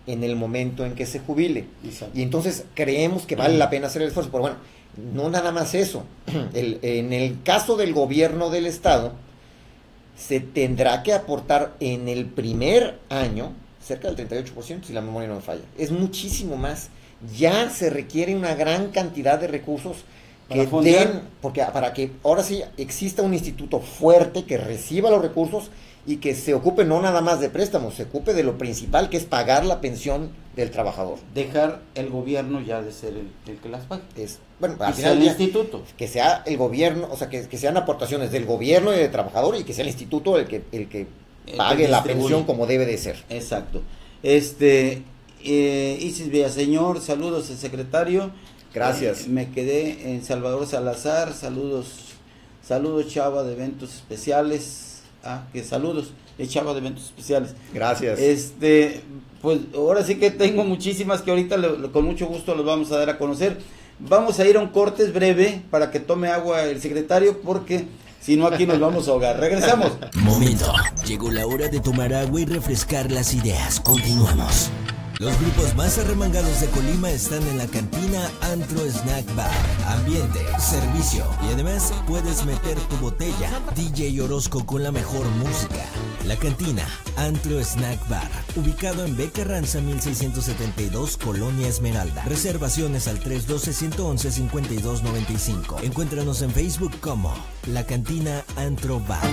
en el momento en que se jubile. Exacto. Y entonces creemos que vale la pena hacer el esfuerzo, pero bueno, no nada más eso. El, en el caso del gobierno del estado, se tendrá que aportar en el primer año cerca del treinta y ocho por ciento, si la memoria no me falla. Es muchísimo más. Ya se requiere una gran cantidad de recursos que den, porque para que ahora sí exista un instituto fuerte que reciba los recursos y que se ocupe no nada más de préstamos, se ocupe de lo principal, que es pagar la pensión del trabajador. Dejar el gobierno ya de ser el, el que las pague. Es, bueno, y al sea final el día, instituto. Que sea el gobierno, o sea, que, que sean aportaciones del gobierno y del trabajador y que sea el instituto el que, el que pague la pensión como debe de ser. Exacto. Este, eh, Isis Villaseñor, saludos al secretario. Gracias. Eh, me quedé en Salvador Salazar, saludos, saludos Chava de Eventos Especiales. Ah, que saludos, es Chava de Eventos Especiales. Gracias. Este, pues ahora sí que tengo muchísimas que ahorita le, le, con mucho gusto los vamos a dar a conocer. Vamos a ir a un corte breve para que tome agua el secretario, porque si no aquí nos vamos a ahogar. Regresamos. Momento, llegó la hora de tomar agua y refrescar las ideas. Continuamos. Los grupos más arremangados de Colima están en la cantina Antro Snack Bar. Ambiente, servicio y además puedes meter tu botella. D J Orozco con la mejor música. La cantina Antro Snack Bar, ubicado en B. Carranza mil seiscientos setenta y dos, Colonia Esmeralda. Reservaciones al tres uno dos, uno uno, cinco dos nueve cinco. Encuéntranos en Facebook como La Cantina Antro Bar.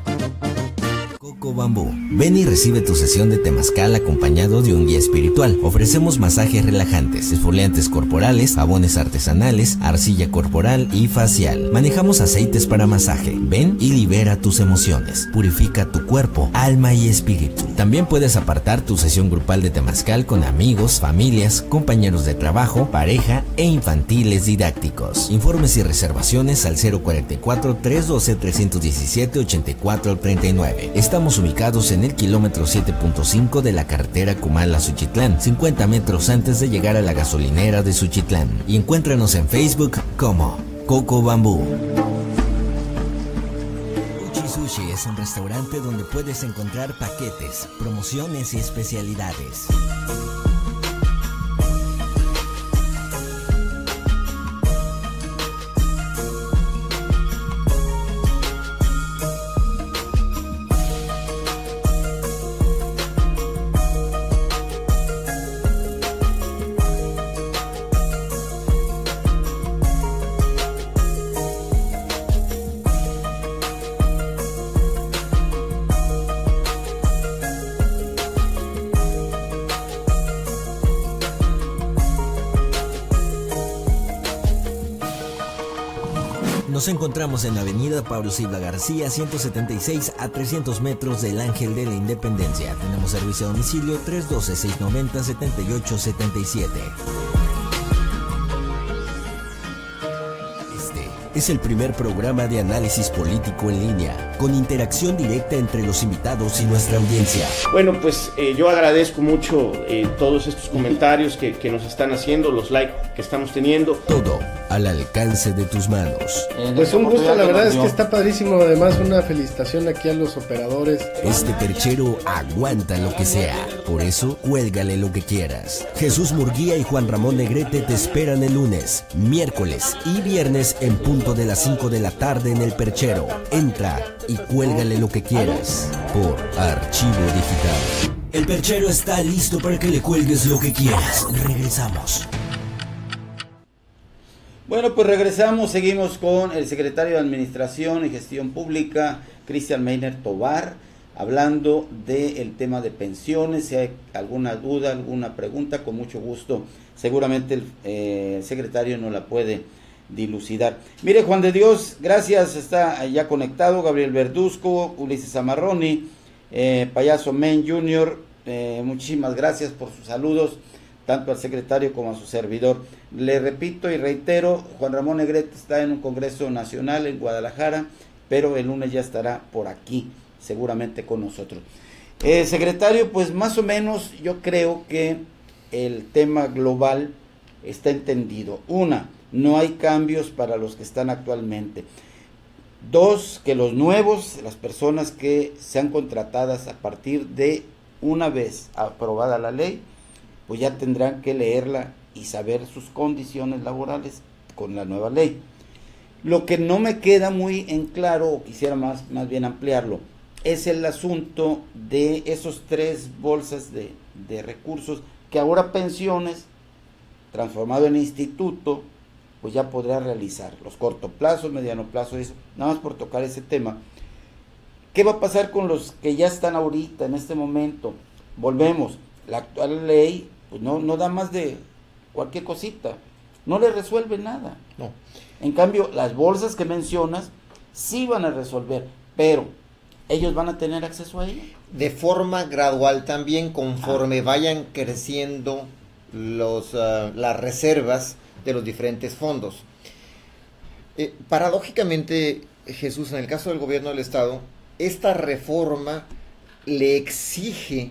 Coco Bambú. Ven y recibe tu sesión de temazcal acompañado de un guía espiritual. Ofrecemos masajes relajantes, exfoliantes corporales, jabones artesanales, arcilla corporal y facial. Manejamos aceites para masaje. Ven y libera tus emociones. Purifica tu cuerpo, alma y espíritu. También puedes apartar tu sesión grupal de temazcal con amigos, familias, compañeros de trabajo, pareja e infantiles didácticos. Informes y reservaciones al cero cuarenta y cuatro, trescientos doce, trescientos diecisiete, ochenta y cuatro treinta y nueve. Estamos ubicados en el kilómetro siete punto cinco de la carretera Comala-Suchitlán, cincuenta metros antes de llegar a la gasolinera de Suchitlán. Y encuéntranos en Facebook como Coco Bambú. Uchi Sushi es un restaurante donde puedes encontrar paquetes, promociones y especialidades. Nos encontramos en la avenida Pablo Silva García, ciento setenta y seis, a trescientos metros del Ángel de la Independencia. Tenemos servicio a domicilio tres uno dos, seis nueve cero, siete ocho siete siete. Es el primer programa de análisis político en línea, con interacción directa entre los invitados y nuestra audiencia. Bueno, pues eh, yo agradezco mucho eh, todos estos comentarios que, que nos están haciendo, los likes que estamos teniendo. Todo al alcance de tus manos. Pues un gusto, la verdad es que está padrísimo. Además, una felicitación aquí a los operadores. Este perchero aguanta lo que sea, por eso cuélgale lo que quieras. Jesús Murguía y Juan Ramón Negrete te esperan el lunes, miércoles y viernes en punto de las cinco de la tarde en el perchero. Entra y cuélgale lo que quieras por Archivo Digital. El perchero está listo para que le cuelgues lo que quieras. Regresamos. Bueno, pues regresamos, seguimos con el secretario de Administración y Gestión Pública, Cristian Meiner Tobar, hablando del tema de pensiones. Si hay alguna duda, alguna pregunta, con mucho gusto, seguramente el, eh, el secretario nos la puede dilucidar. Mire, Juan de Dios, gracias, está ya conectado, Gabriel Verduzco, Ulises Amarroni, eh, Payaso Men junior, eh, muchísimas gracias por sus saludos, tanto al secretario como a su servidor. Le repito y reitero, Juan Ramón Negrete está en un congreso nacional en Guadalajara, pero el lunes ya estará por aquí, seguramente con nosotros. Eh, secretario, pues más o menos yo creo que el tema global está entendido. Una, no hay cambios para los que están actualmente. Dos, que los nuevos, las personas que sean contratadas a partir de una vez aprobada la ley, pues ya tendrán que leerla y saber sus condiciones laborales con la nueva ley. Lo que no me queda muy en claro, o quisiera más, más bien ampliarlo, es el asunto de esos tres bolsas de, de recursos que ahora Pensiones, transformado en instituto, pues ya podrá realizar, los corto plazo, mediano plazo, eso, nada más por tocar ese tema. ¿Qué va a pasar con los que ya están ahorita, en este momento? Volvemos, la actual ley pues no, no da más de cualquier cosita, no le resuelve nada. No. En cambio, las bolsas que mencionas sí van a resolver, pero ellos van a tener acceso a ello. De forma gradual también, conforme ah. vayan creciendo los, uh, las reservas de los diferentes fondos. Eh, paradójicamente, Jesús, en el caso del gobierno del Estado, esta reforma le exige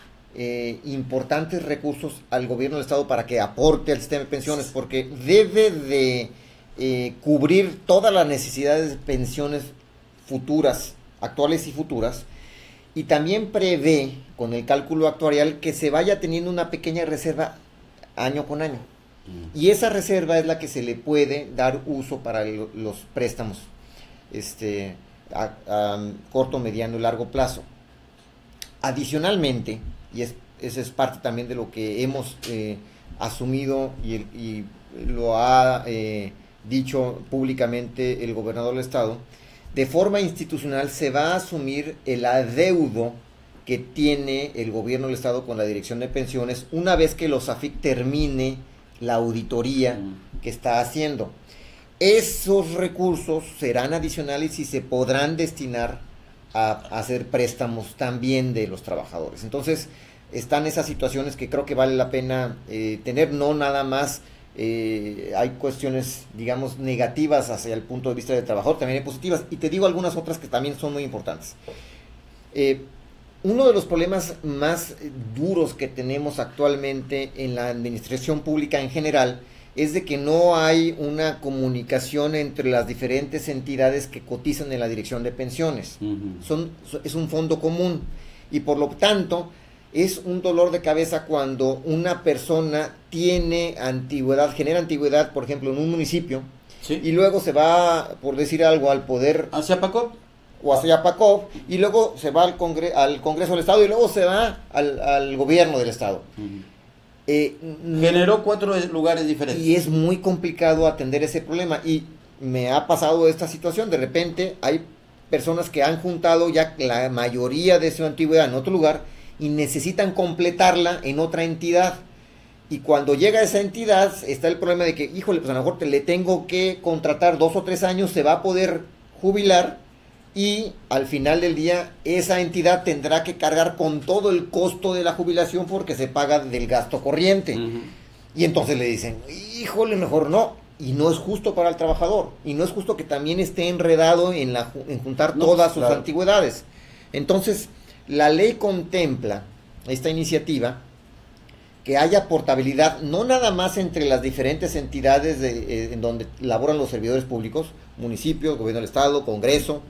eh, importantes recursos al gobierno del Estado para que aporte al sistema de pensiones, porque debe de eh, cubrir todas las necesidades de pensiones futuras, actuales y futuras, y también prevé, con el cálculo actuarial, que se vaya teniendo una pequeña reserva año con año. Y esa reserva es la que se le puede dar uso para el, los préstamos este, a, a corto, mediano y largo plazo. Adicionalmente, y es, esa es parte también de lo que hemos eh, asumido y, el, y lo ha eh, dicho públicamente el gobernador del Estado, de forma institucional se va a asumir el adeudo que tiene el gobierno del Estado con la Dirección de Pensiones una vez que los A F I C termine la auditoría que está haciendo. Esos recursos serán adicionales y se podrán destinar a, a hacer préstamos también de los trabajadores. Entonces, están esas situaciones que creo que vale la pena eh, tener, no nada más eh, hay cuestiones, digamos, negativas hacia el punto de vista del trabajador, también hay positivas, y te digo algunas otras que también son muy importantes. Eh, Uno de los problemas más duros que tenemos actualmente en la administración pública en general es de que no hay una comunicación entre las diferentes entidades que cotizan en la Dirección de Pensiones. Uh-huh. Son, es un fondo común y por lo tanto es un dolor de cabeza cuando una persona tiene antigüedad, genera antigüedad, por ejemplo, en un municipio, ¿sí? Y luego se va, por decir algo, al poder... ¿Hacia Paco? o hacia PACOP, y luego se va al, congre al Congreso del Estado, y luego se va al, al gobierno del Estado. Uh-huh. eh, Generó cuatro lugares diferentes. Y es muy complicado atender ese problema, y me ha pasado esta situación, de repente hay personas que han juntado ya la mayoría de su antigüedad en otro lugar, y necesitan completarla en otra entidad, y cuando llega a esa entidad, está el problema de que, híjole, pues a lo mejor te, le tengo que contratar dos o tres años, se va a poder jubilar, y al final del día esa entidad tendrá que cargar con todo el costo de la jubilación porque se paga del gasto corriente. Uh-huh. Y entonces le dicen, híjole, mejor no. Y no es justo para el trabajador. Y no es justo que también esté enredado en, la, en juntar no, todas sus claro. antigüedades. Entonces, la ley contempla, esta iniciativa, que haya portabilidad, no nada más entre las diferentes entidades de, eh, en donde laboran los servidores públicos, municipios, gobierno del Estado, Congreso,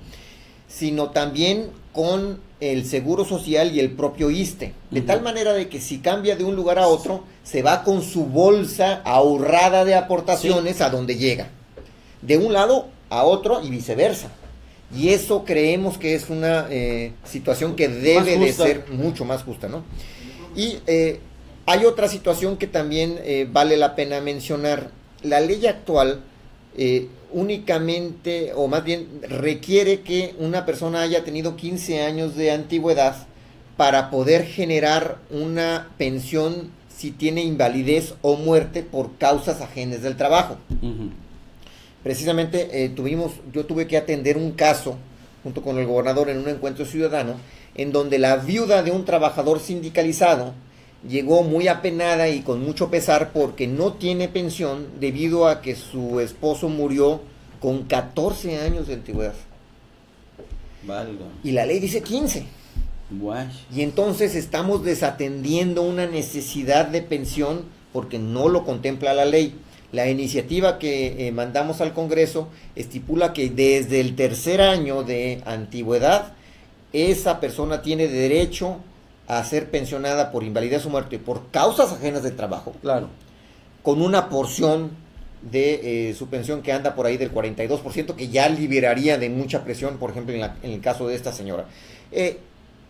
sino también con el Seguro Social y el propio I S S S T E, de uh-huh. tal manera de que si cambia de un lugar a otro, se va con su bolsa ahorrada de aportaciones sí. a donde llega, de un lado a otro y viceversa. Y eso creemos que es una eh, situación que debe de ser mucho más justa, ¿no? Y eh, hay otra situación que también eh, vale la pena mencionar. La ley actual eh, únicamente, o más bien requiere que una persona haya tenido quince años de antigüedad para poder generar una pensión si tiene invalidez o muerte por causas ajenas del trabajo. Uh-huh. Precisamente eh, tuvimos, yo tuve que atender un caso junto con el gobernador en un encuentro ciudadano en donde la viuda de un trabajador sindicalizado llegó muy apenada y con mucho pesar porque no tiene pensión debido a que su esposo murió con catorce años de antigüedad. Valga. Y la ley dice quince. Guay. Y entonces estamos desatendiendo una necesidad de pensión porque no lo contempla la ley. La iniciativa que eh, mandamos al Congreso estipula que desde el tercer año de antigüedad esa persona tiene derecho a ser pensionada por invalidez o muerte por causas ajenas de trabajo, claro, con una porción de eh, su pensión que anda por ahí del cuarenta y dos por ciento, que ya liberaría de mucha presión, por ejemplo, en, la, en el caso de esta señora. Eh,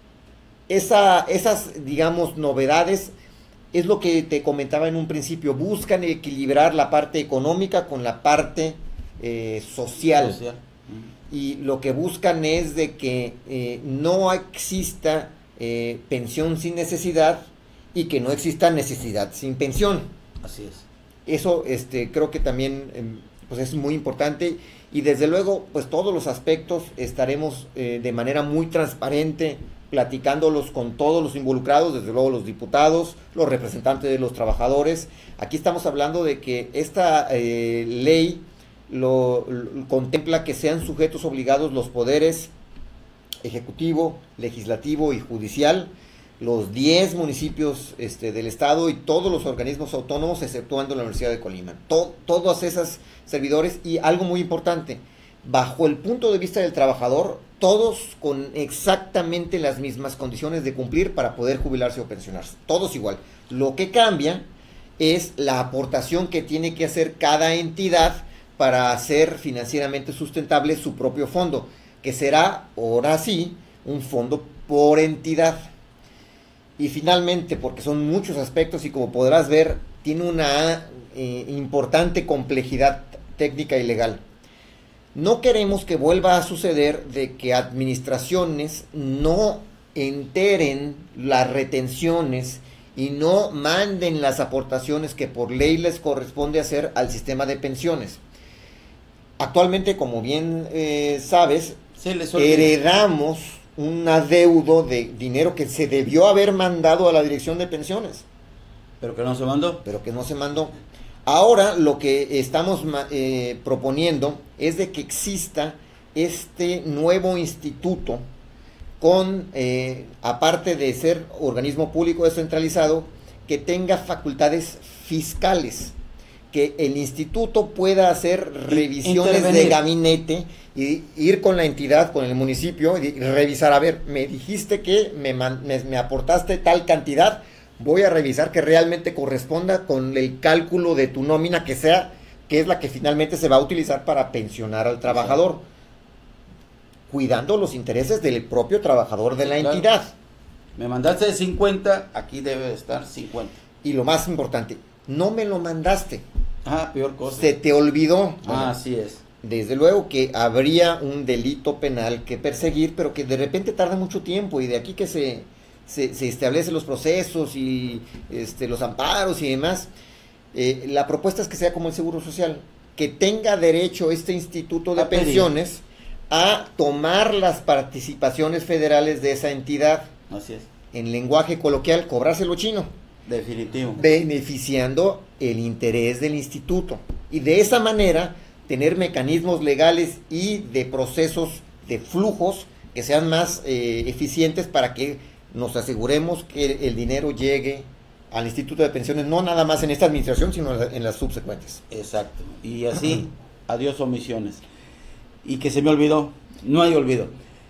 esa, esas, digamos, novedades es lo que te comentaba en un principio, buscan equilibrar la parte económica con la parte eh, social. social. Uh-huh. Y lo que buscan es de que eh, no exista eh, pensión sin necesidad y que no exista necesidad sin pensión. Así es. Eso este, creo que también eh, pues es muy importante, y desde luego pues todos los aspectos estaremos eh, de manera muy transparente platicándolos con todos los involucrados, desde luego los diputados, los representantes de los trabajadores. Aquí estamos hablando de que esta eh, ley lo, lo contempla que sean sujetos obligados los poderes ejecutivo, legislativo y judicial, los diez municipios este, del estado y todos los organismos autónomos, exceptuando la Universidad de Colima. To, todos esos servidores, y algo muy importante, bajo el punto de vista del trabajador, todos con exactamente las mismas condiciones de cumplir para poder jubilarse o pensionarse, todos igual. Lo que cambia es la aportación que tiene que hacer cada entidad para hacer financieramente sustentable su propio fondo, que será, ahora sí, un fondo por entidad. Y finalmente, porque son muchos aspectos y como podrás ver, tiene una eh, importante complejidad técnica y legal. No queremos que vuelva a suceder de que administraciones no enteren las retenciones y no manden las aportaciones que por ley les corresponde hacer al sistema de pensiones. Actualmente, como bien eh, sabes, sí, les heredamos un adeudo de dinero que se debió haber mandado a la dirección de pensiones. Pero que no se mandó. Pero que no se mandó. Ahora lo que estamos eh, proponiendo es de que exista este nuevo instituto con, eh, aparte de ser organismo público descentralizado, que tenga facultades fiscales, que el instituto pueda hacer revisiones de gabinete y ir con la entidad, con el municipio y revisar, a ver, me dijiste que me, me, me aportaste tal cantidad, voy a revisar que realmente corresponda con el cálculo de tu nómina, que sea, que es la que finalmente se va a utilizar para pensionar al trabajador, sí, cuidando los intereses del propio trabajador de la claro. entidad. Me mandaste de cincuenta, aquí debe estar cincuenta. Y lo más importante, no me lo mandaste. Ah, peor cosa. Se te olvidó. Ah, bueno, así es. Desde luego que habría un delito penal que perseguir, pero que de repente tarda mucho tiempo, y de aquí que se, se, se establecen los procesos y este, los amparos y demás. Eh, la propuesta es que sea como el Seguro Social, que tenga derecho este instituto de pensiones a tomar las participaciones federales de esa entidad. Así es. En lenguaje coloquial, cobrárselo chino. Definitivo. Beneficiando el interés del instituto. Y de esa manera tener mecanismos legales y de procesos de flujos que sean más eh, eficientes para que nos aseguremos que el dinero llegue al Instituto de Pensiones, no nada más en esta administración, sino en las subsecuentes. Exacto. Y así, adiós omisiones. Y que se me olvidó, no hay olvido.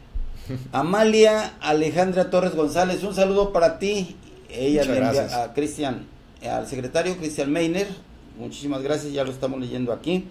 Amalia Alejandra Torres González, un saludo para ti. Ella le envía a Cristian, al secretario Cristian Meiner, muchísimas gracias, ya lo estamos leyendo aquí.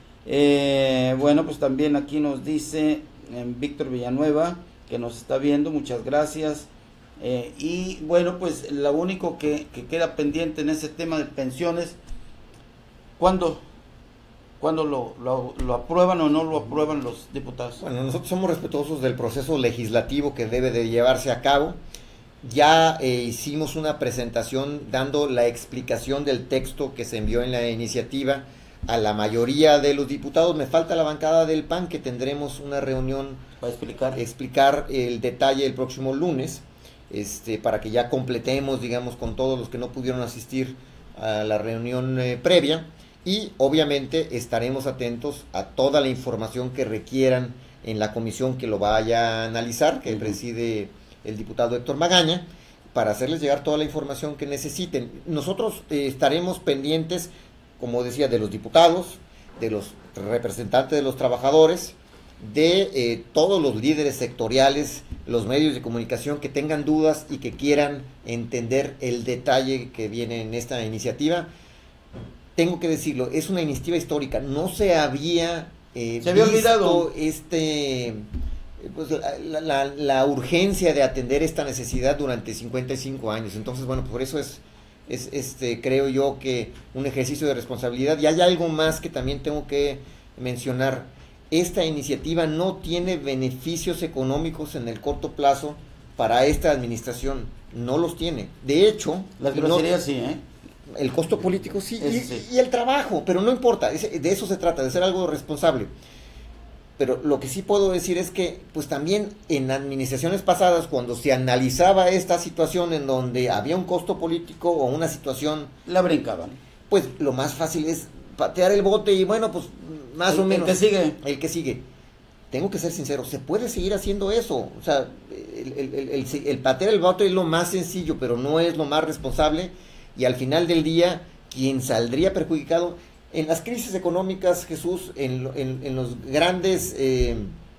Eh, bueno, pues también aquí nos dice eh, Víctor Villanueva, que nos está viendo, muchas gracias. Eh, y bueno, pues lo único que, que queda pendiente en ese tema de pensiones, ¿cuándo? ¿Cuándo lo, lo, lo aprueban o no lo aprueban los diputados? Bueno, nosotros somos respetuosos del proceso legislativo que debe de llevarse a cabo. Ya eh, hicimos una presentación dando la explicación del texto que se envió en la iniciativa a la mayoría de los diputados. Me falta la bancada del P A N, que tendremos una reunión para explicar, explicar el detalle el próximo lunes, este, para que ya completemos, digamos, con todos los que no pudieron asistir a la reunión eh, previa. Y obviamente estaremos atentos a toda la información que requieran en la comisión que lo vaya a analizar, que uh-huh. preside el diputado Héctor Magaña, para hacerles llegar toda la información que necesiten. Nosotros eh, estaremos pendientes, como decía, de los diputados, de los representantes de los trabajadores, de eh, todos los líderes sectoriales, los medios de comunicación que tengan dudas y que quieran entender el detalle que viene en esta iniciativa. Tengo que decirlo, es una iniciativa histórica, no se había, eh, se había visto olvidado este, pues, la, la, la urgencia de atender esta necesidad durante cincuenta y cinco años. Entonces, bueno, por eso es, es este, creo yo que un ejercicio de responsabilidad. Y hay algo más que también tengo que mencionar. Esta iniciativa no tiene beneficios económicos en el corto plazo para esta administración, no los tiene. De hecho, las groserías no, sí, ¿eh? El costo político sí, y, sí, y el trabajo, pero no importa, es, de eso se trata, de ser algo responsable. Pero lo que sí puedo decir es que, pues también en administraciones pasadas, cuando se analizaba esta situación en donde había un costo político o una situación, la brincaban. Pues lo más fácil es patear el bote y bueno, pues más el, o menos. El que sigue. El que sigue. Tengo que ser sincero, se puede seguir haciendo eso. O sea, el, el, el, el, el patear el bote es lo más sencillo, pero no es lo más responsable. Y al final del día, quien saldría perjudicado en las crisis económicas, Jesús, en, en, en los grandes eh,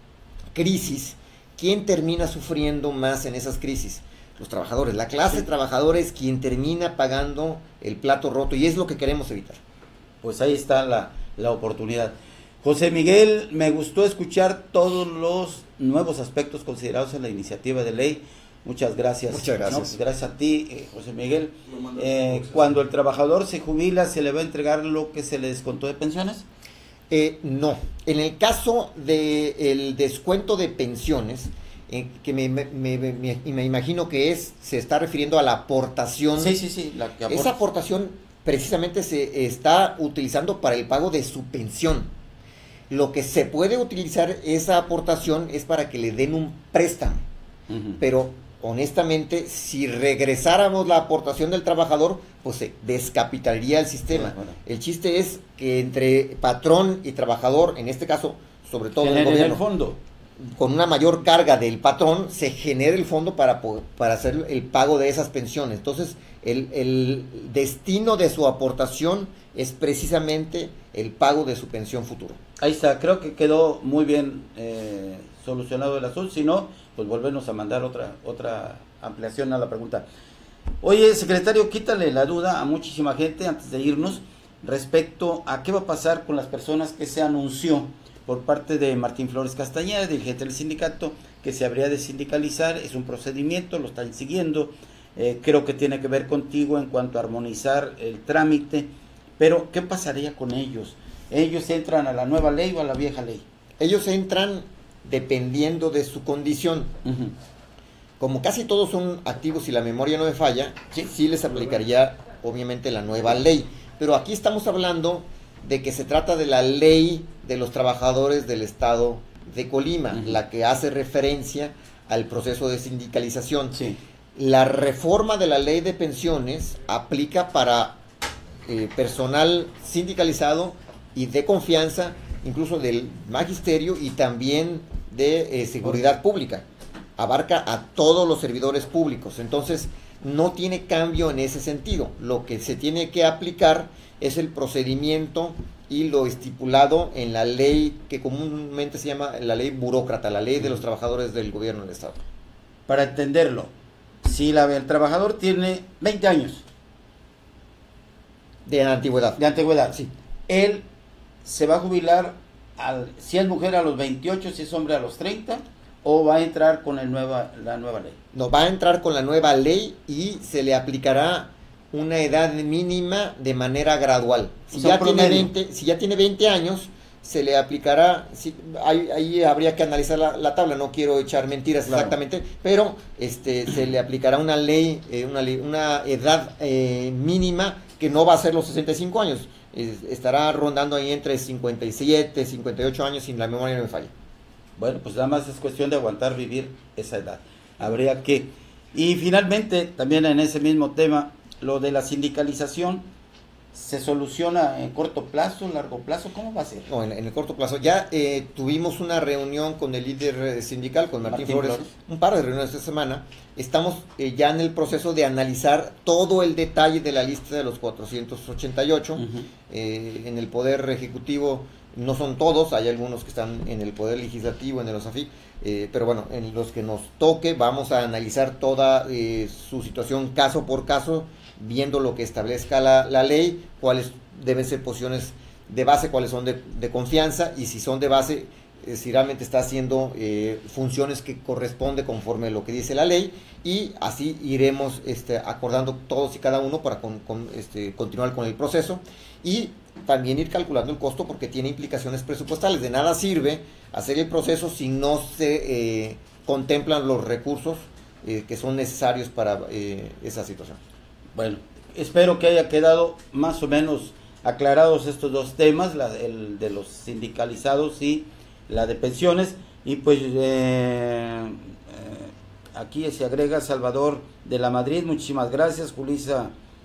crisis, ¿quién termina sufriendo más en esas crisis? Los trabajadores. La clase sí. trabajadora es quien termina pagando el plato roto y es lo que queremos evitar. Pues ahí está la, la oportunidad. José Miguel, me gustó escuchar todos los nuevos aspectos considerados en la iniciativa de ley. Muchas gracias. Muchas gracias. No, pues gracias a ti, eh, José Miguel. Eh, cuando el trabajador se jubila, ¿se le va a entregar lo que se le descontó de pensiones? Eh, no. En el caso del descuento de pensiones, eh, que me, me, me, me, me imagino que es, se está refiriendo a la aportación. Sí, sí, sí. La que esa aportación precisamente se está utilizando para el pago de su pensión. Lo que se puede utilizar esa aportación es para que le den un préstamo. Uh-huh. Pero honestamente, si regresáramos la aportación del trabajador, pues se descapitalaría el sistema. Bueno, bueno. El chiste es que entre patrón y trabajador, en este caso, sobre todo el gobierno, el fondo, con una mayor carga del patrón, se genera el fondo para, para hacer el pago de esas pensiones. Entonces, el, el destino de su aportación es precisamente el pago de su pensión futuro. Ahí está, creo que quedó muy bien eh, solucionado el asunto. Si no, pues volvernos a mandar otra otra ampliación a la pregunta. Oye, secretario, quítale la duda a muchísima gente antes de irnos respecto a qué va a pasar con las personas que se anunció por parte de Martín Flores Castañeda, dirigente del sindicato, que se habría de sindicalizar. Es un procedimiento, lo están siguiendo. Eh, creo que tiene que ver contigo en cuanto a armonizar el trámite. Pero, ¿qué pasaría con ellos? ¿Ellos entran a la nueva ley o a la vieja ley? Ellos entran dependiendo de su condición. Uh-huh. Como casi todos son activos y la memoria no me falla, sí, sí les aplicaría obviamente la nueva ley. Pero aquí estamos hablando de que se trata de la ley de los trabajadores del estado de Colima, uh-huh. la que hace referencia al proceso de sindicalización. Sí. La reforma de la ley de pensiones aplica para eh, personal sindicalizado y de confianza, incluso del magisterio y también de eh, seguridad pública. Abarca a todos los servidores públicos. Entonces, no tiene cambio en ese sentido. Lo que se tiene que aplicar es el procedimiento y lo estipulado en la ley que comúnmente se llama la ley burócrata, la ley de los trabajadores del gobierno del Estado. Para entenderlo, si la, el trabajador tiene veinte años de antigüedad, de antigüedad, sí, él se va a jubilar, al, si es mujer a los veintiocho, si es hombre a los treinta, o va a entrar con el nueva, la nueva ley. No, va a entrar con la nueva ley y se le aplicará una edad mínima de manera gradual. Si, o sea, ya, tiene veinte, si ya tiene veinte años, se le aplicará, si, ahí, ahí habría que analizar la, la tabla, no quiero echar mentiras claro. exactamente, pero este se le aplicará una ley, eh, una, ley, una edad eh, mínima que no va a ser los sesenta y cinco años, eh, estará rondando ahí entre cincuenta y siete, cincuenta y ocho años, sin la memoria no me falla. Bueno, pues nada más es cuestión de aguantar vivir esa edad. Habría que... Y finalmente, también en ese mismo tema, lo de la sindicalización, ¿se soluciona en corto plazo, largo plazo? ¿Cómo va a ser? No, en, en el corto plazo. Ya eh, tuvimos una reunión con el líder sindical, con Martín, Martín Flores, Flores, un par de reuniones esta semana. Estamos eh, ya en el proceso de analizar todo el detalle de la lista de los cuatrocientos ochenta y ocho. Uh-huh. eh, en el Poder Ejecutivo no son todos, hay algunos que están en el Poder Legislativo, en el OSAFI, eh, pero bueno, en los que nos toque vamos a analizar toda eh, su situación caso por caso, viendo lo que establezca la, la ley, cuáles deben ser posiciones de base, cuáles son de, de confianza, y si son de base, eh, si realmente está haciendo eh, funciones que corresponde conforme a lo que dice la ley, y así iremos este, acordando todos y cada uno para con, con, este, continuar con el proceso, y también ir calculando el costo porque tiene implicaciones presupuestales. De nada sirve hacer el proceso si no se eh, contemplan los recursos eh, que son necesarios para eh, esa situación. Bueno, espero que haya quedado más o menos aclarados estos dos temas, la, el de los sindicalizados y la de pensiones, y pues eh, eh, aquí se agrega Salvador de la Madrid, muchísimas gracias. Julisa,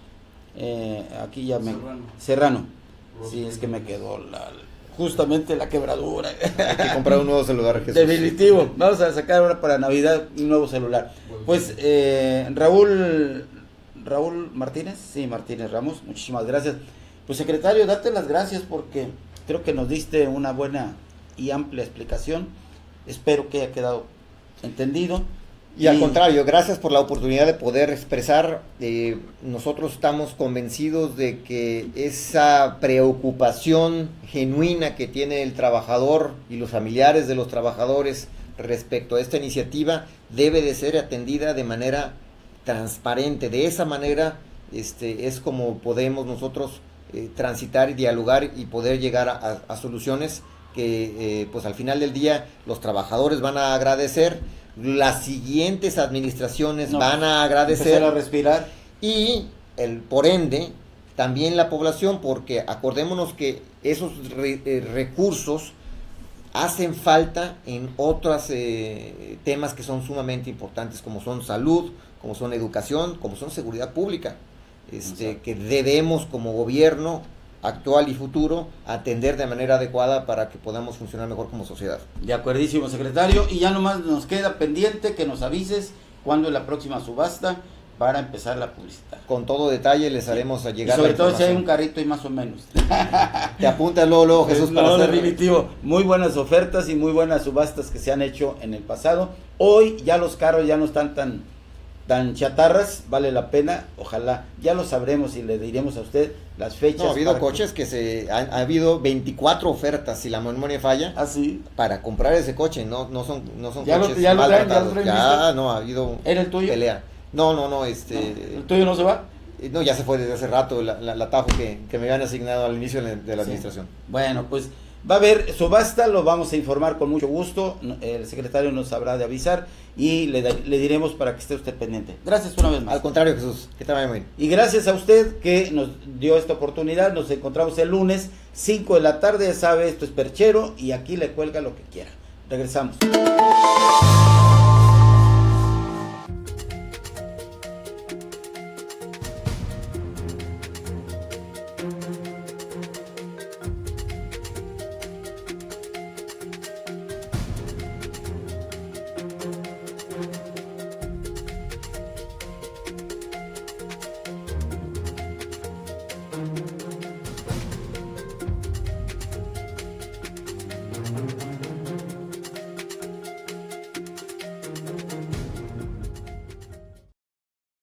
eh, aquí ya me... Serrano. Serrano. Sí, es que me quedó la, justamente la quebradura. Hay que comprar un nuevo celular, Jesús. Definitivo, vamos a sacar ahora para Navidad un nuevo celular. Pues eh, Raúl... Raúl Martínez, sí, Martínez Ramos, muchísimas gracias. Pues secretario, date las gracias porque creo que nos diste una buena y amplia explicación. Espero que haya quedado entendido. Y, y al contrario, gracias por la oportunidad de poder expresar. Eh, nosotros estamos convencidos de que esa preocupación genuina que tiene el trabajador y los familiares de los trabajadores respecto a esta iniciativa debe de ser atendida de manera transparente. De esa manera este, es como podemos nosotros eh, transitar y dialogar y poder llegar a, a, a soluciones que eh, pues al final del día los trabajadores van a agradecer, las siguientes administraciones no, van a agradecer a respirar y el por ende también la población, porque acordémonos que esos re, eh, recursos hacen falta en otros eh, temas que son sumamente importantes, como son salud, como son educación, como son seguridad pública, este, que debemos como gobierno actual y futuro atender de manera adecuada para que podamos funcionar mejor como sociedad. De acuerdísimo, secretario, y ya nomás nos queda pendiente que nos avises cuándo es la próxima subasta para empezar la publicidad. Con todo detalle les haremos a llegar. Y sobre todo si hay un carrito y más o menos. Te apuntas luego, luego Jesús, para no, hacer... definitivo. Muy buenas ofertas y muy buenas subastas que se han hecho en el pasado. Hoy ya los carros ya no están tan, tan chatarras, vale la pena. Ojalá, ya lo sabremos y le diremos a usted las fechas. No, ha habido coches que, que se... Ha, ha habido veinticuatro ofertas, si la memoria falla, ¿ah, sí? Para comprar ese coche. No, no son, no son ¿Ya coches lo, ya mal lo tratados. Ya, ya no, ha habido... ¿Era el tuyo? Pelea. No, no, no, este... No, ¿el tuyo no se va? No, ya se fue desde hace rato el la, la atajo que, que me habían asignado al inicio de la, de la sí. administración. Bueno, pues va a haber subasta, lo vamos a informar con mucho gusto, el secretario nos habrá de avisar y le, le diremos para que esté usted pendiente. Gracias una vez más. Al contrario, Jesús, que te vaya muy bien. Y gracias a usted que nos dio esta oportunidad, nos encontramos el lunes, cinco de la tarde, ya sabe, esto es Perchero y aquí le cuelga lo que quiera. Regresamos.